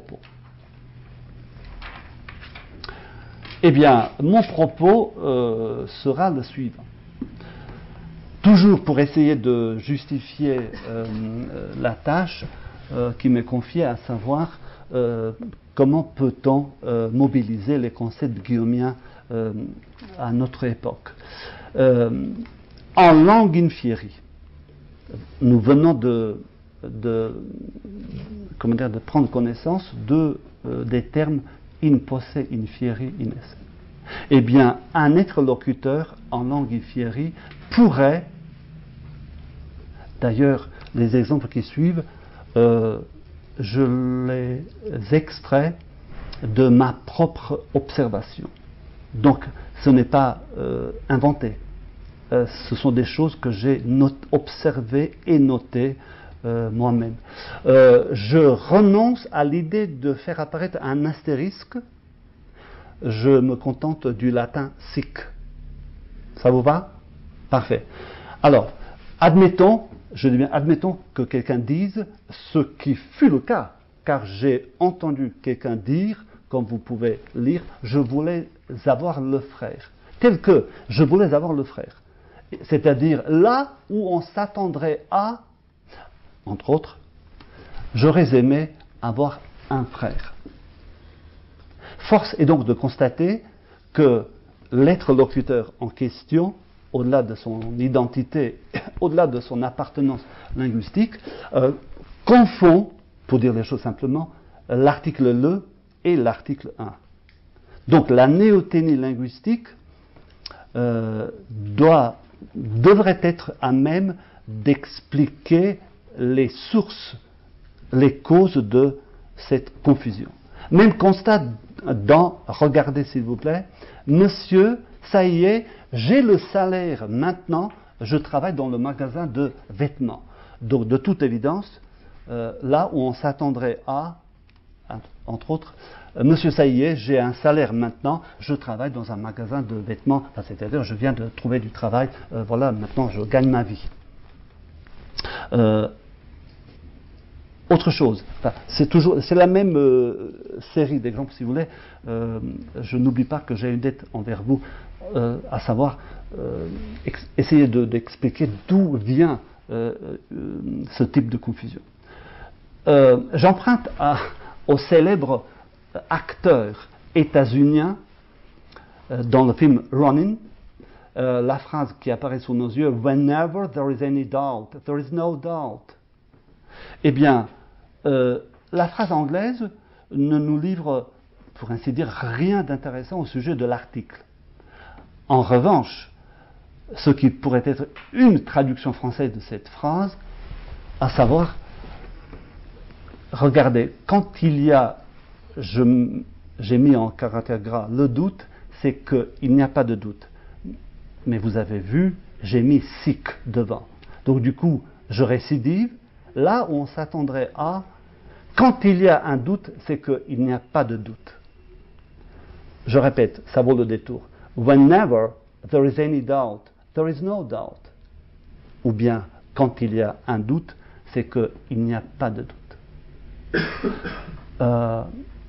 Eh bien, mon propos euh, sera le suivant. Toujours pour essayer de justifier euh, la tâche euh, qui m'est confiée, à savoir euh, comment peut-on euh, mobiliser les concepts guillaumiens euh, à notre époque. Euh, en langue infieri, nous venons de, de, comment dire, de prendre connaissance de, euh, des termes in posse, in fieri, in esse. Eh bien, un interlocuteur en langue infieri pourrait D'ailleurs, les exemples qui suivent, euh, je les extrais de ma propre observation. Donc, ce n'est pas euh, inventé. Euh, ce sont des choses que j'ai observées et notées euh, moi-même. Euh, je renonce à l'idée de faire apparaître un astérisque. Je me contente du latin sic. Ça vous va? Parfait. Alors, admettons, je dis bien, admettons que quelqu'un dise ce qui fut le cas, car j'ai entendu quelqu'un dire, comme vous pouvez lire, je voulais avoir le frère. Tel que je voulais avoir le frère. C'est-à-dire là où on s'attendrait à, entre autres, j'aurais aimé avoir un frère. Force est donc de constater que l'être locuteur en question, au-delà de son identité, au-delà de son appartenance linguistique, euh, confond, pour dire les choses simplement, l'article le et l'article un. Donc la néoténie linguistique euh, doit, devrait être à même d'expliquer les sources, les causes de cette confusion. Même constat dans, regardez s'il vous plaît, monsieur, ça y est, j'ai le salaire maintenant, je travaille dans le magasin de vêtements. Donc de toute évidence, euh, là où on s'attendrait à, entre autres, euh, monsieur, ça y est, j'ai un salaire maintenant, je travaille dans un magasin de vêtements, enfin, c'est-à-dire je viens de trouver du travail, euh, voilà, maintenant je gagne ma vie. Euh, Autre chose, enfin, c'est toujours, c'est la même euh, série d'exemples, si vous voulez. Euh, je n'oublie pas que j'ai une dette envers vous, euh, à savoir euh, ex- essayer de, d'expliquer d'où vient euh, euh, ce type de confusion. Euh, j'emprunte à, au célèbre acteur états-unien euh, dans le film Ronin, euh, la phrase qui apparaît sous nos yeux, "Whenever there is any doubt, there is no doubt." Eh bien, Euh, la phrase anglaise ne nous livre, pour ainsi dire, rien d'intéressant au sujet de l'article. En revanche, ce qui pourrait être une traduction française de cette phrase, à savoir, regardez, quand il y a, je, j'ai mis en caractère gras le doute, c'est qu'il n'y a pas de doute. Mais vous avez vu, j'ai mis sic devant. Donc du coup, je récidive. Là où on s'attendrait à, quand il y a un doute, c'est qu'il n'y a pas de doute. Je répète, ça vaut le détour. Whenever there is any doubt, there is no doubt. Ou bien, quand il y a un doute, c'est qu'il n'y a pas de doute. Euh,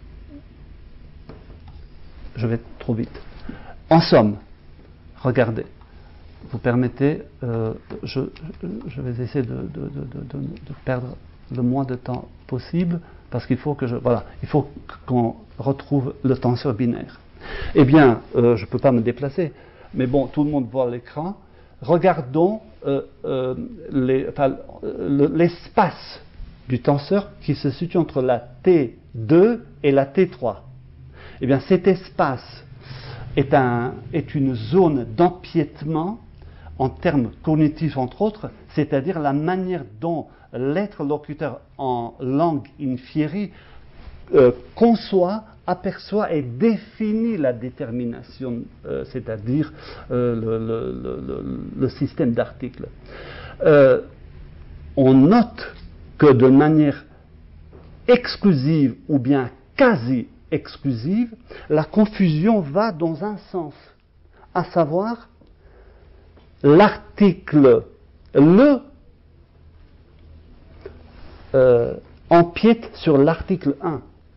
je vais trop vite. En somme, regardez. Vous permettez, euh, je, je vais essayer de, de, de, de, de perdre le moins de temps possible, parce qu'il faut que je, voilà, il faut qu'on retrouve le tenseur binaire. Eh bien, euh, je ne peux pas me déplacer, mais bon, tout le monde voit l'écran. Regardons euh, euh, les, enfin, le, l'espace du tenseur qui se situe entre la T deux et la T trois. Eh bien, cet espace est, un, est une zone d'empiètement en termes cognitifs, entre autres, c'est-à-dire la manière dont l'être locuteur en langue inférée euh, conçoit, aperçoit et définit la détermination, euh, c'est-à-dire euh, le, le, le, le système d'articles. Euh, on note que de manière exclusive ou bien quasi exclusive, la confusion va dans un sens, à savoir l'article le euh, empiète sur l'article un.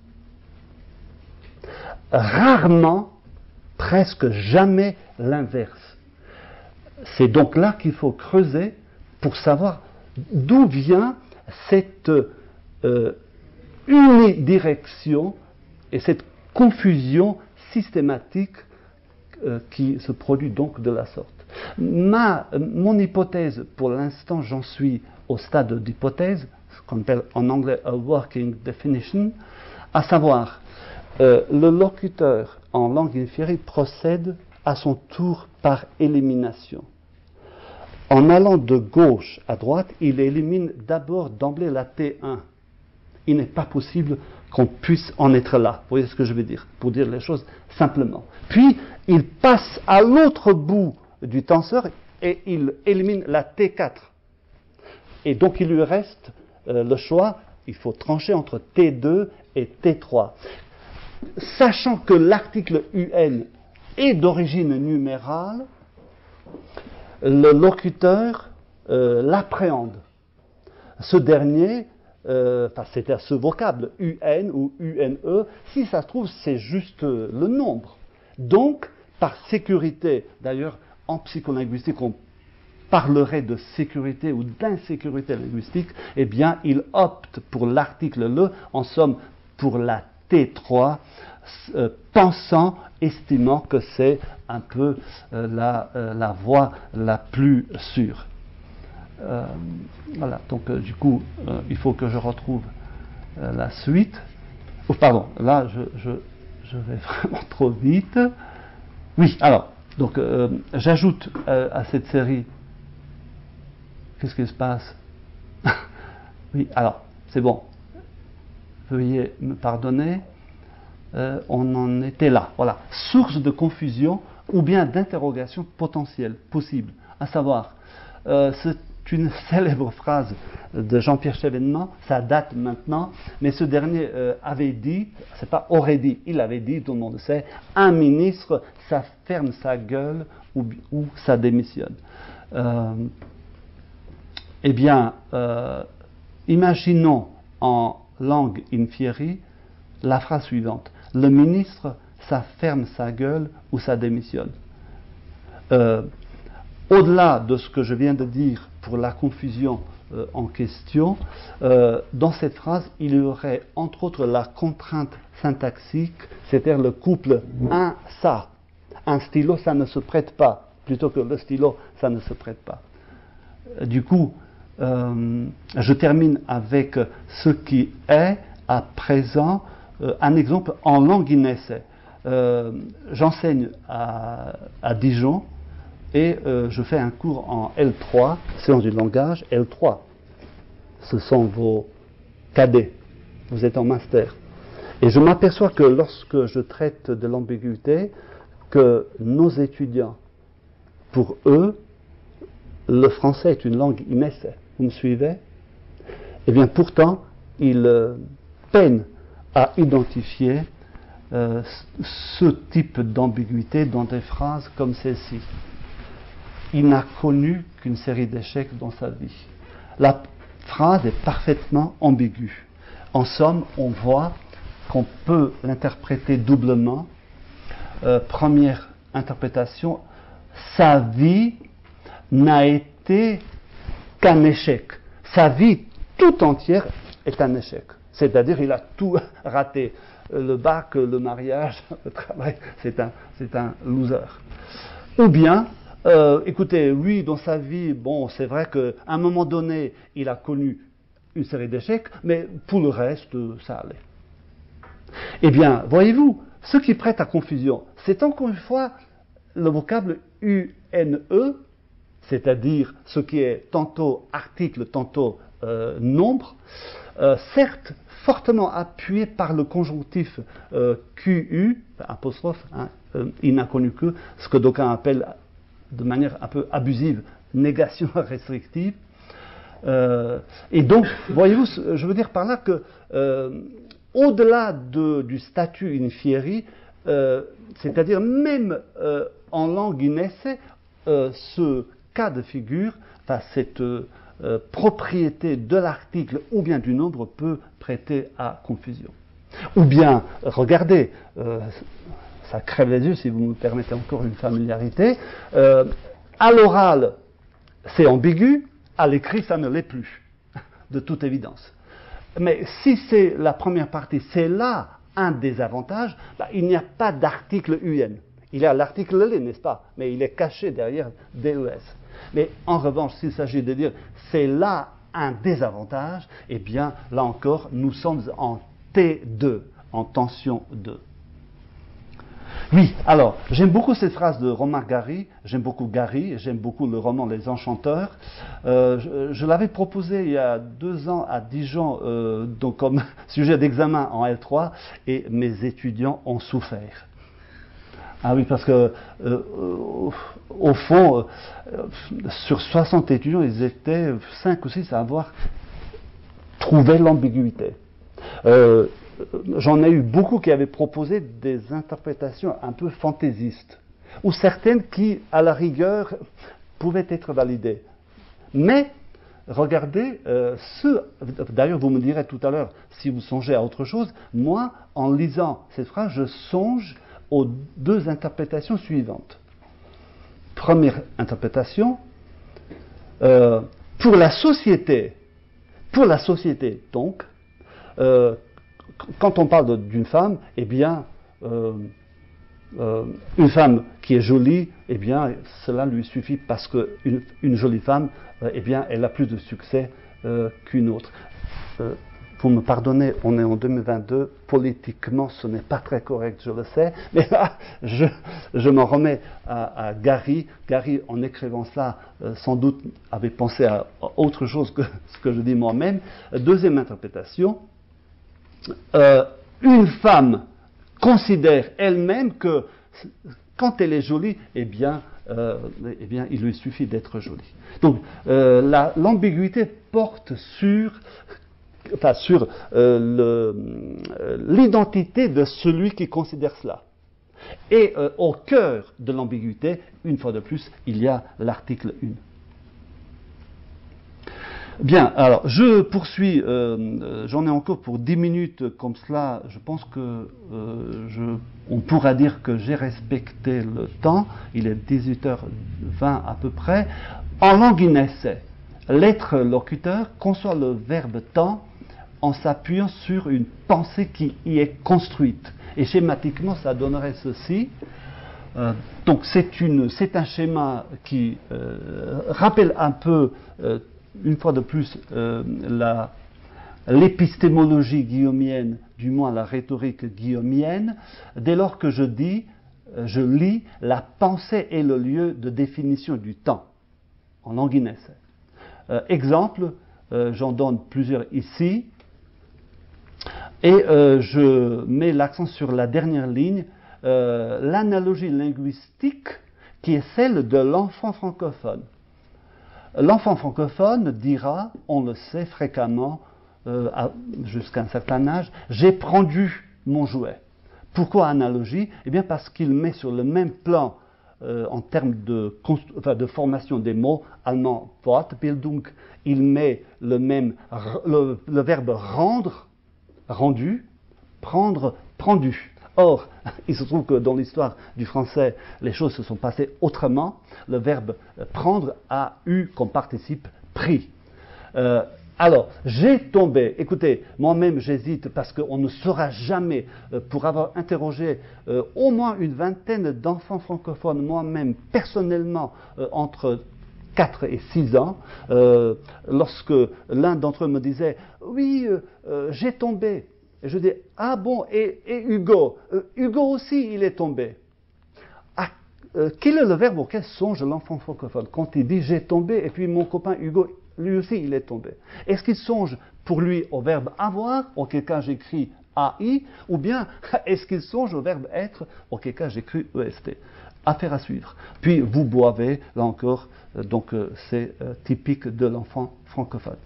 Rarement, presque jamais l'inverse. C'est donc là qu'il faut creuser pour savoir d'où vient cette euh, unidirection et cette confusion systématique euh, qui se produit donc de la sorte. Ma, mon hypothèse, pour l'instant, j'en suis au stade d'hypothèse, ce qu'on appelle en anglais a working definition, à savoir, euh, le locuteur en langue inférée procède à son tour par élimination. en allant de gauche à droite, il élimine d'abord d'emblée la T un. Il n'est pas possible qu'on puisse en être là. Vous voyez ce que je veux dire? Pour dire les choses simplement. Puis, il passe à l'autre bout du tenseur et il élimine la T quatre. Et donc, il lui reste euh, le choix, il faut trancher entre T deux et T trois. Sachant que l'article U N est d'origine numérale, le locuteur euh, l'appréhende. Ce dernier, euh, enfin, c'est à ce vocable U N ou U N E, si ça se trouve, c'est juste euh, le nombre. Donc, par sécurité, d'ailleurs, en psycholinguistique, on parlerait de sécurité ou d'insécurité linguistique, eh bien, il opte pour l'article le, en somme, pour la T trois, euh, pensant, estimant que c'est un peu euh, la, euh, la voie la plus sûre. Euh, voilà, donc euh, du coup, euh, il faut que je retrouve euh, la suite. Oh, pardon, là, je, je, je vais vraiment trop vite. Oui, alors, donc, euh, j'ajoute euh, à cette série. Qu'est-ce qui se passe? Oui, alors, c'est bon. Veuillez me pardonner. Euh, on en était là. Voilà. Source de confusion ou bien d'interrogation potentielle, possible. À savoir, euh, c'est une célèbre phrase de Jean-Pierre Chevènement, ça date maintenant, mais ce dernier euh, avait dit, c'est pas aurait dit, il avait dit, tout le monde le sait, un ministre, ça ferme sa gueule ou, ou ça démissionne. Euh, eh bien, euh, imaginons en langue infieri la phrase suivante. Le ministre, ça ferme sa gueule ou ça démissionne. Euh, au-delà de ce que je viens de dire pour la confusion euh, en question, euh, dans cette phrase, il y aurait entre autres la contrainte syntaxique, c'est-à-dire le couple un, ça. Un stylo, ça ne se prête pas, plutôt que le stylo, ça ne se prête pas. Du coup, euh, je termine avec ce qui est à présent euh, un exemple en langue inessais. Euh, j'enseigne à, à Dijon et euh, je fais un cours en L trois, sciences du langage, L trois. Ce sont vos cadets, vous êtes en master. Et je m'aperçois que lorsque je traite de l'ambiguïté, que nos étudiants, pour eux, le français est une langue inessais. Vous me suivez? Eh bien, pourtant, ils euh, peinent à identifier euh, ce type d'ambiguïté dans des phrases comme celle-ci. Il n'a connu qu'une série d'échecs dans sa vie. La phrase est parfaitement ambiguë. En somme, on voit qu'on peut l'interpréter doublement. Euh, première interprétation, sa vie n'a été qu'un échec. Sa vie tout entière est un échec. C'est-à-dire, il a tout raté. Le bac, le mariage, le travail, c'est un, c'est un loser. Ou bien, euh, écoutez, lui, dans sa vie, bon, c'est vrai qu'à un moment donné, il a connu une série d'échecs, mais pour le reste, ça allait. Eh bien, voyez-vous, ce qui prête à confusion, c'est encore une fois le vocable U N E, c'est-à-dire ce qui est tantôt article, tantôt euh, nombre, euh, certes fortement appuyé par le conjonctif euh, Q U, apostrophe, hein, euh, il n'a connu que ce que d'aucuns appellent de manière un peu abusive négation restrictive. Euh, et donc, voyez-vous, je veux dire par là que euh, au-delà de, du statut in fieri, euh, c'est-à-dire même euh, en langue inessais, euh, ce cas de figure, enfin, cette euh, propriété de l'article ou bien du nombre peut prêter à confusion. Ou bien, regardez, euh, ça crève les yeux si vous me permettez encore une familiarité, euh, à l'oral c'est ambigu, à l'écrit ça ne l'est plus, de toute évidence. Mais si c'est la première partie, c'est là un des avantages, bah, il n'y a pas d'article U N. Il y a l'article L, n'est-ce pas? Mais il est caché derrière D E S. Mais en revanche, s'il s'agit de dire c'est là un désavantage, eh bien là encore, nous sommes en T deux, en tension deux. Oui, alors, j'aime beaucoup cette phrase de Romain Gary, j'aime beaucoup Gary, j'aime beaucoup le roman Les Enchanteurs. Euh, je je l'avais proposé il y a deux ans à Dijon, euh, donc comme sujet d'examen en L trois, et mes étudiants ont souffert. Ah oui, parce que, euh, au, au fond, euh, sur soixante étudiants, ils étaient cinq ou six à avoir trouvé l'ambiguïté. Euh, J'en ai eu beaucoup qui avaient proposé des interprétations un peu fantaisistes, ou certaines qui, à la rigueur, pouvaient être validées. Mais, regardez, euh, ce, d'ailleurs vous me direz tout à l'heure si vous songez à autre chose, moi, en lisant cette phrase, je songe aux deux interprétations suivantes. Première interprétation, euh, pour la société, pour la société donc, euh, quand on parle d'une femme, eh bien, euh, euh, une femme qui est jolie, eh bien, cela lui suffit parce qu'une une jolie femme, euh, eh bien, elle a plus de succès euh, qu'une autre. Euh, vous me pardonnez, on est en deux mille vingt-deux, politiquement ce n'est pas très correct, je le sais, mais là, je, je m'en remets à, à Gary. Gary, en écrivant cela, euh, sans doute avait pensé à autre chose que ce que je dis moi-même. Deuxième interprétation. Euh, une femme considère elle-même que quand elle est jolie, eh bien, euh, eh bien il lui suffit d'être jolie. Donc, euh, la, l'ambiguïté porte sur, enfin, sur euh, le, l'identité de celui qui considère cela. Et euh, au cœur de l'ambiguïté, une fois de plus, il y a l'article un. Bien, alors je poursuis, euh, j'en ai encore pour dix minutes comme cela, je pense que euh, je, on pourra dire que j'ai respecté le temps, il est dix-huit heures vingt à peu près. En langue inessai, l'être locuteur conçoit le verbe temps en s'appuyant sur une pensée qui y est construite. Et schématiquement, ça donnerait ceci. Euh, donc c'est, une, c'est un schéma qui euh, rappelle un peu... Euh, une fois de plus, euh, la, l'épistémologie guillaumienne, du moins la rhétorique guillaumienne, dès lors que je dis, euh, je lis, la pensée est le lieu de définition du temps, en langue inessai. Euh, exemple, euh, j'en donne plusieurs ici, et euh, je mets l'accent sur la dernière ligne, euh, l'analogie linguistique qui est celle de l'enfant francophone. L'enfant francophone dira, on le sait fréquemment, euh, jusqu'à un certain âge, j'ai prendu mon jouet. Pourquoi analogie? Eh bien parce qu'il met sur le même plan, euh, en termes de, enfin, de formation des mots, allemand Wortbildung, il met le même, le, le verbe rendre, rendu, prendre, prendu. Or, il se trouve que dans l'histoire du français, les choses se sont passées autrement. Le verbe prendre a eu comme participe pris. Euh, alors, j'ai tombé, écoutez, moi-même j'hésite parce qu'on ne saura jamais, euh, pour avoir interrogé euh, au moins une vingtaine d'enfants francophones, moi-même personnellement, euh, entre quatre et six ans, euh, lorsque l'un d'entre eux me disait « Oui, euh, euh, j'ai tombé ». Et je dis, ah bon, et, et Hugo euh, Hugo aussi, il est tombé. Ah, euh, quel est le verbe auquel songe l'enfant francophone quand il dit j'ai tombé, et puis mon copain Hugo, lui aussi, il est tombé? Est-ce qu'il songe pour lui au verbe avoir, auquel cas j'écris A I, ou bien est-ce qu'il songe au verbe être, auquel cas j'écris E S T? Affaire à suivre. Puis vous boivez, là encore, euh, donc euh, c'est euh, typique de l'enfant francophone.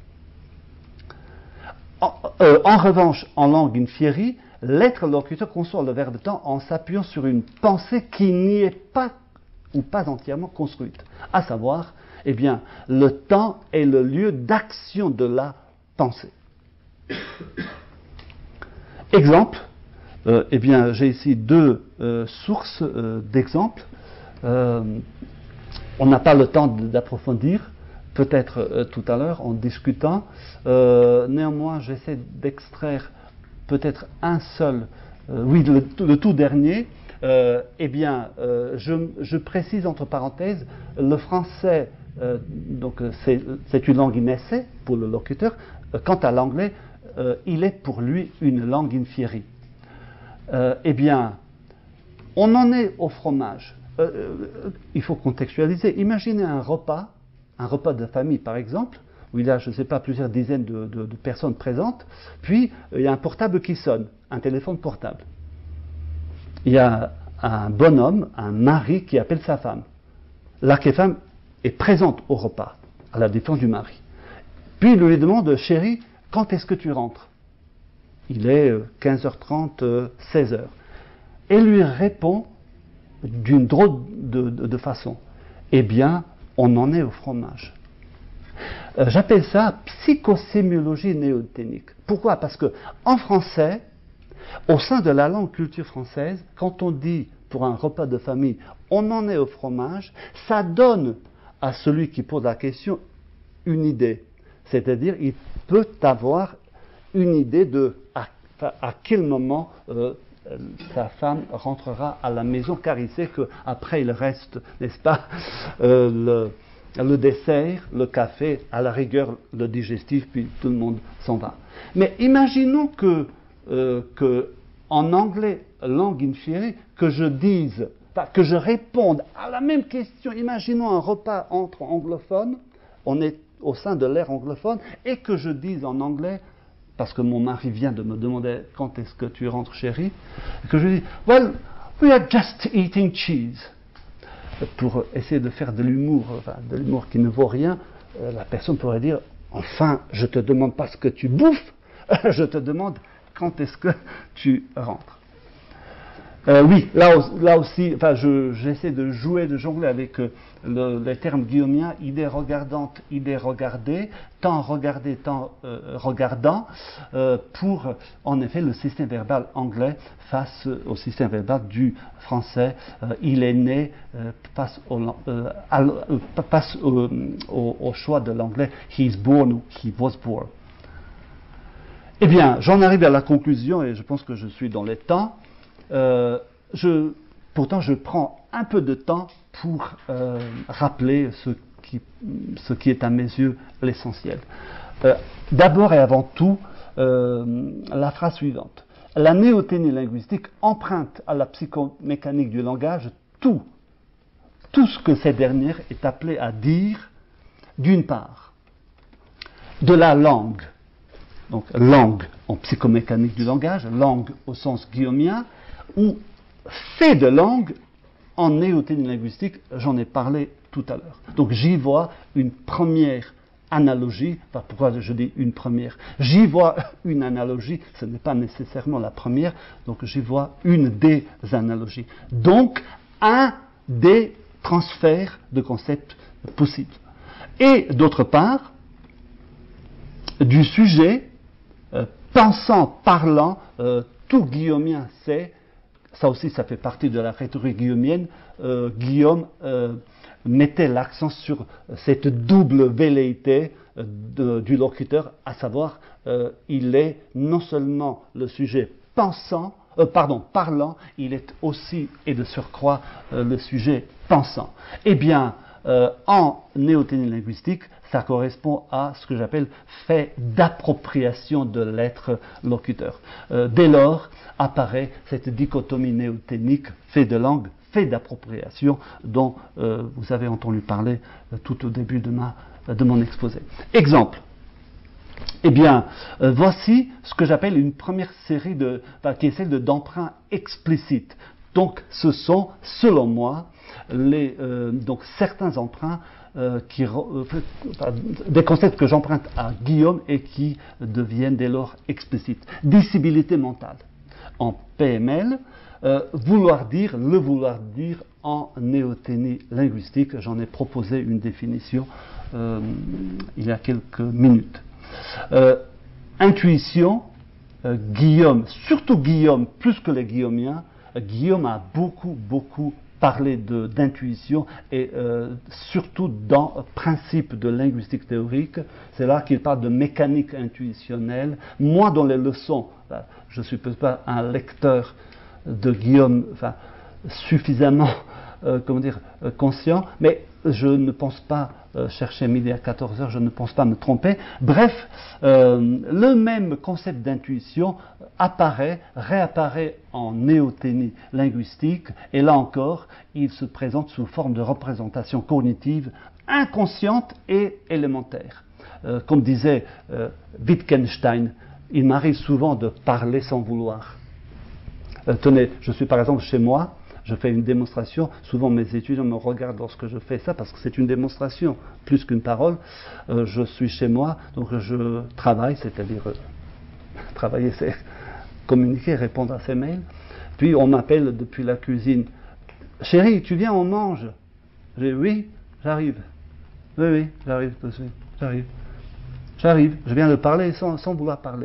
En, euh, en revanche, en langue infiérie, l'être locuteur conçoit le verbe temps en s'appuyant sur une pensée qui n'y est pas ou pas entièrement construite. À savoir, eh bien, le temps est le lieu d'action de la pensée. Exemple, euh, eh bien, j'ai ici deux euh, sources euh, d'exemples. Euh, on n'a pas le temps d'approfondir. Peut-être euh, tout à l'heure en discutant. Euh, néanmoins, j'essaie d'extraire peut-être un seul, euh, oui, le, le tout dernier. Euh, eh bien, euh, je, je précise entre parenthèses, le français, euh, donc c'est, c'est une langue inessai pour le locuteur. Euh, quant à l'anglais, euh, il est pour lui une langue infiérie. Euh, eh bien, On en est au fromage. Euh, euh, il faut contextualiser. Imaginez un repas, un repas de famille par exemple, où il y a, je ne sais pas, plusieurs dizaines de, de, de personnes présentes, puis euh, il y a un portable qui sonne, un téléphone portable. Il y a un bonhomme, un mari qui appelle sa femme. La femme est présente au repas, à la défense du mari. Puis il lui demande, chérie, quand est-ce que tu rentres? Il est quinze heures trente, seize heures. Et lui répond d'une drôle de, de, de façon. Eh bien, on en est au fromage. Euh, j'appelle ça psychosémiologie néoténique. Pourquoi? Parce que en français, au sein de la langue culture française, quand on dit pour un repas de famille, on en est au fromage, ça donne à celui qui pose la question une idée. C'est-à-dire, il peut avoir une idée de à, à quel moment euh, sa femme rentrera à la maison, car il sait qu'après il reste, n'est-ce pas, euh, le, le dessert, le café, à la rigueur le digestif, puis tout le monde s'en va. Mais imaginons que, euh, que en anglais, langue inférée, que je dise, que je réponde à la même question. Imaginons un repas entre anglophones, on est au sein de l'ère anglophone, et que je dise en anglais, parce que mon mari vient de me demander quand est-ce que tu rentres, chérie, que je dis, well, we are just eating cheese. Pour essayer de faire de l'humour, enfin, de l'humour qui ne vaut rien, la personne pourrait dire, enfin, je ne te demande pas ce que tu bouffes, je te demande quand est-ce que tu rentres. Euh, oui, là, là aussi, enfin, je, j'essaie de jouer, de jongler avec euh, le, les termes guillaumiens, idée regardante, idée regardée, temps regardé, temps euh, regardant, euh, pour, en effet, le système verbal anglais face au système verbal du français. Euh, il est né euh, face, au, euh, à, euh, face au, au, au choix de l'anglais, he is born ou he was born. Eh bien, j'en arrive à la conclusion, et je pense que je suis dans les temps. Euh, je, pourtant, je prends un peu de temps pour euh, rappeler ce qui, ce qui est à mes yeux l'essentiel. Euh, d'abord et avant tout, euh, la phrase suivante. La néoténie linguistique emprunte à la psychomécanique du langage tout, tout ce que cette dernière est appelée à dire, d'une part, de la langue. Donc, langue en psychomécanique du langage, langue au sens guillaumien, ou fait de langue en néoténie linguistique, j'en ai parlé tout à l'heure. Donc j'y vois une première analogie, enfin pourquoi je dis une première? J'y vois une analogie, ce n'est pas nécessairement la première, donc j'y vois une des analogies. Donc un des transferts de concepts possibles. Et d'autre part, du sujet, euh, pensant, parlant, euh, tout guillaumien sait, ça aussi, ça fait partie de la rhétorique guillaumienne. Euh, Guillaume euh, mettait l'accent sur cette double velléité euh, de, du locuteur, à savoir, euh, il est non seulement le sujet pensant, euh, pardon, parlant, il est aussi, et de surcroît, euh, le sujet pensant. Eh bien, euh, en néoténie linguistique, ça correspond à ce que j'appelle fait d'appropriation de l'être locuteur. Euh, dès lors, apparaît cette dichotomie néoténique, fait de langue, fait d'appropriation, dont euh, vous avez entendu parler euh, tout au début de, ma, de mon exposé. Exemple. Eh bien, euh, voici ce que j'appelle une première série de, enfin, qui est celle de, d'emprunts explicites. Donc, ce sont, selon moi, les, euh, donc certains emprunts euh, qui, euh, des concepts que j'emprunte à Guillaume et qui deviennent dès lors explicites. Dissibilité mentale. En P M L, euh, vouloir dire, le vouloir dire en néoténie linguistique. J'en ai proposé une définition euh, il y a quelques minutes. Euh, intuition, euh, Guillaume, surtout Guillaume, plus que les guillaumiens, euh, Guillaume a beaucoup, beaucoup parlé de, d'intuition et euh, surtout dans le principe de linguistique théorique. C'est là qu'il parle de mécanique intuitionnelle. Moi, dans les leçons, je ne suis peut-être pas un lecteur de Guillaume enfin, suffisamment euh, comment dire, euh, conscient, mais je ne pense pas euh, chercher midi à quatorze heures, je ne pense pas me tromper. Bref, euh, le même concept d'intuition apparaît, réapparaît en néothénie linguistique, et là encore, il se présente sous forme de représentation cognitive inconsciente et élémentaire. Euh, comme disait euh, Wittgenstein, il m'arrive souvent de parler sans vouloir. Euh, tenez, je suis par exemple chez moi, je fais une démonstration, souvent mes étudiants me regardent lorsque je fais ça parce que c'est une démonstration plus qu'une parole. Euh, je suis chez moi, donc je travaille, c'est-à-dire euh, travailler c'est communiquer, répondre à ses mails. Puis on m'appelle depuis la cuisine, chérie, tu viens, on mange. Je dis oui, j'arrive. Oui, oui, j'arrive tout de suite, j'arrive. J'arrive, je viens de parler sans, sans vouloir parler.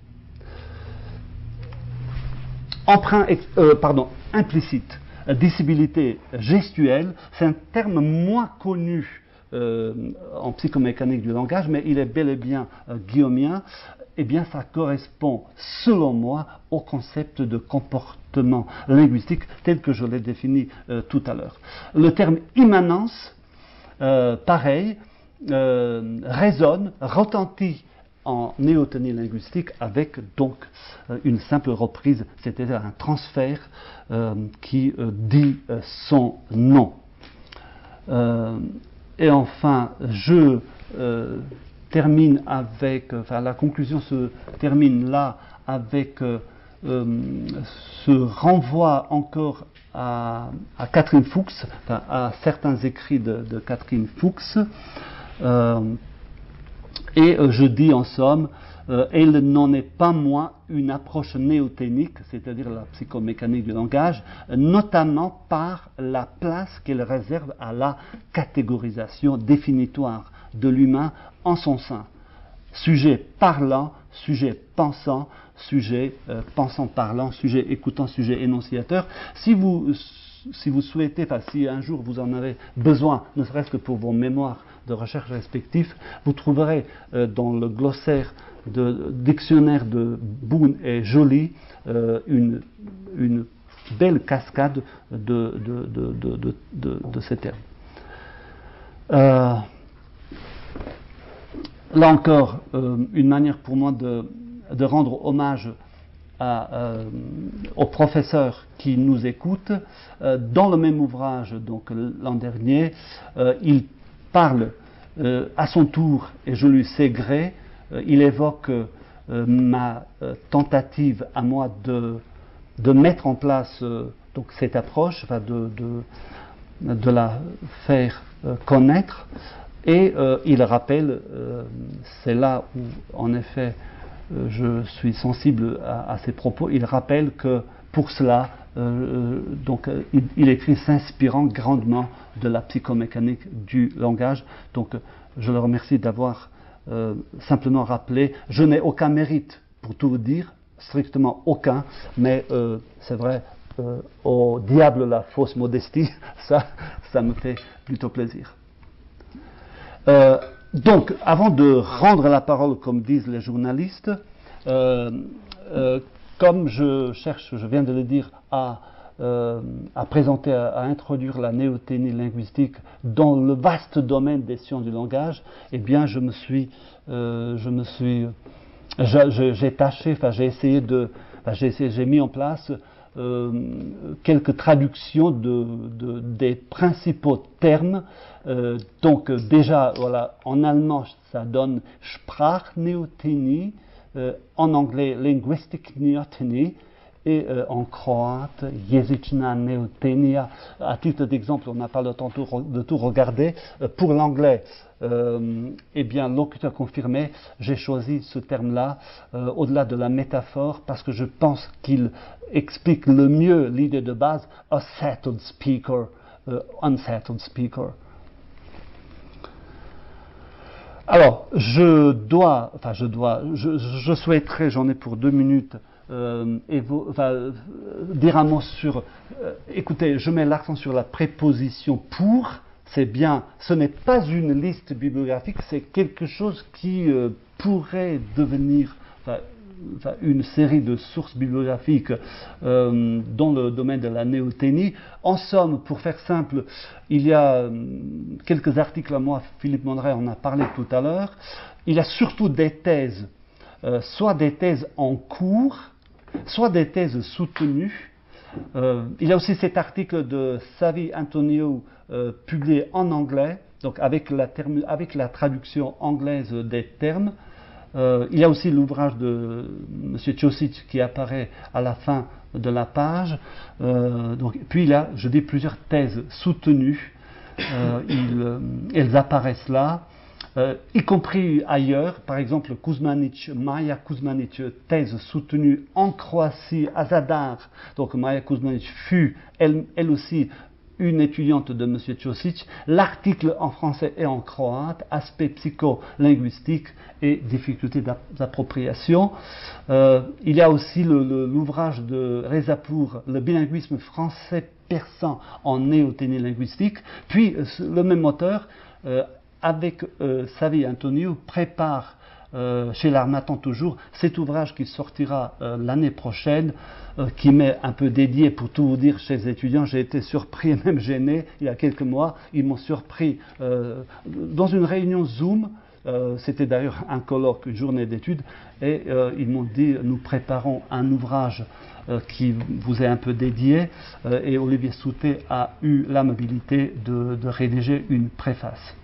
Emprunt, euh, pardon, implicite, dissibilité gestuelle, c'est un terme moins connu euh, en psychomécanique du langage, mais il est bel et bien euh, guillaumien. Eh bien, ça correspond, selon moi, au concept de comportement linguistique tel que je l'ai défini euh, tout à l'heure. Le terme immanence, euh, pareil, euh, résonne, retentit en néothénie linguistique avec donc euh, une simple reprise, c'est-à-dire un transfert euh, qui euh, dit euh, son nom. Euh, et enfin, je euh, termine avec, enfin la conclusion se termine là avec euh, euh, ce renvoi encore à, à Catherine Fuchs, enfin, à certains écrits de, de Catherine Fuchs. Euh, Et euh, je dis en somme, euh, elle n'en est pas moins une approche néothénique, c'est-à-dire la psychomécanique du langage, notamment par la place qu'elle réserve à la catégorisation définitoire de l'humain en son sein. Sujet parlant, sujet pensant, sujet euh, pensant parlant, sujet écoutant, sujet énonciateur. Si vous, si vous souhaitez, enfin si un jour vous en avez besoin, ne serait-ce que pour vos mémoires de recherche respectifs, vous trouverez euh, dans le glossaire de dictionnaire de Boone et Joly euh, une, une belle cascade de, de, de, de, de, de, de ces termes. Euh, là encore, euh, une manière pour moi de, de rendre hommage à, euh, aux professeurs qui nous écoutent. Euh, dans le même ouvrage, donc l'an dernier, euh, il parle euh, à son tour, et je lui sais gré, euh, il évoque euh, ma euh, tentative à moi de, de mettre en place euh, donc cette approche, enfin de, de, de la faire euh, connaître, et euh, il rappelle, euh, c'est là où en effet euh, je suis sensible à, à ses propos, il rappelle que pour cela, Euh, donc, euh, il, il écrit s'inspirant grandement de la psychomécanique du langage. Donc, euh, je le remercie d'avoir euh, simplement rappelé. Je n'ai aucun mérite, pour tout vous dire, strictement aucun, mais euh, c'est vrai, euh, au diable la fausse modestie, ça, ça me fait plutôt plaisir. Euh, donc, avant de rendre la parole, comme disent les journalistes, euh, euh, comme je cherche, je viens de le dire, à, euh, à présenter, à, à introduire la néothénie linguistique dans le vaste domaine des sciences du langage, eh bien, je me suis, euh, je me suis, j'ai, j'ai tâché, enfin, j'ai essayé de, enfin, j'ai essayé, j'ai mis en place euh, quelques traductions de, de, des principaux termes. Euh, donc, déjà, voilà, en allemand, ça donne Sprachneothénie. Euh, en anglais, linguistic neoteny, et euh, en croate, jezyczna neotenia. À titre d'exemple, on n'a pas le temps de tout regarder. Euh, pour l'anglais, euh, eh bien, locuteur confirmé, j'ai choisi ce terme-là, euh, au-delà de la métaphore, parce que je pense qu'il explique le mieux l'idée de base, a settled speaker, euh, unsettled speaker. Alors, je dois, enfin je dois, je, je souhaiterais, j'en ai pour deux minutes, euh, évo, enfin, dire un mot sur, euh, écoutez, je mets l'accent sur la préposition pour, c'est bien, ce n'est pas une liste bibliographique, c'est quelque chose qui euh, pourrait devenir, enfin, enfin, une série de sources bibliographiques euh, dans le domaine de la néoténie. En somme, pour faire simple, il y a euh, quelques articles à moi, Philippe Mondret en a parlé tout à l'heure. Il y a surtout des thèses, euh, soit des thèses en cours, soit des thèses soutenues. Euh, il y a aussi cet article de Xavi Antonio euh, publié en anglais, donc avec la, term- avec la traduction anglaise des termes. Euh, il y a aussi l'ouvrage de M. Ćosić qui apparaît à la fin de la page. Euh, donc, puis il y a, je dis, plusieurs thèses soutenues. Euh, ils, euh, elles apparaissent là. Euh, y compris ailleurs, par exemple Kuzmanić, Maja Kuzmanić, thèse soutenue en Croatie, à Zadar. Donc Maja Kuzmanić fut elle, elle aussi une étudiante de M. Ćosić. L'article en français et en croate, aspect psycholinguistique et difficultés d'appropriation. Euh, il y a aussi le, le, l'ouvrage de Rezapour, le bilinguisme français-persan en néoténie linguistique. Puis le même auteur, euh, avec euh, Xavi Antonio, prépare euh, chez l'Harmattan toujours cet ouvrage qui sortira euh, l'année prochaine, euh, qui m'est un peu dédié, pour tout vous dire, chez les étudiants. J'ai été surpris et même gêné il y a quelques mois. Ils m'ont surpris euh, dans une réunion Zoom. Euh, c'était d'ailleurs un colloque, une journée d'études, et euh, ils m'ont dit nous préparons un ouvrage euh, qui vous est un peu dédié, euh, et Olivier Soutet a eu l'amabilité de, de rédiger une préface.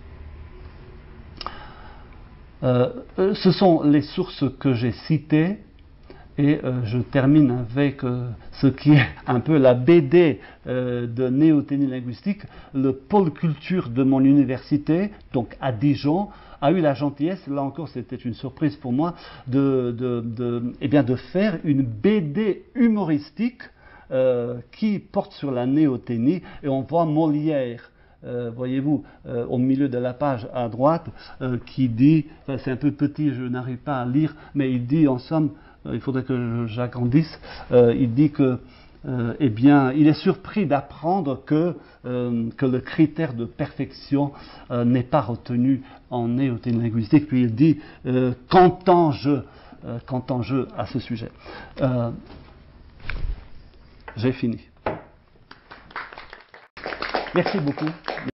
Euh, ce sont les sources que j'ai citées, et euh, je termine avec euh, ce qui est un peu la B D euh, de néoténie linguistique. Le pôle culture de mon université, donc à Dijon, a eu la gentillesse, là encore c'était une surprise pour moi, de, de, de, eh bien de faire une B D humoristique euh, qui porte sur la néoténie, et on voit Molière. Euh, voyez-vous, euh, au milieu de la page à droite, euh, qui dit, enfin, c'est un peu petit, je n'arrive pas à lire, mais il dit en somme, euh, il faudrait que j'agrandisse, euh, il dit que, euh, eh bien, il est surpris d'apprendre que, euh, que le critère de perfection euh, n'est pas retenu en néoténie linguistique, puis il dit, euh, qu'entends-je, euh, qu'entends-je à ce sujet. Euh, j'ai fini. Merci beaucoup.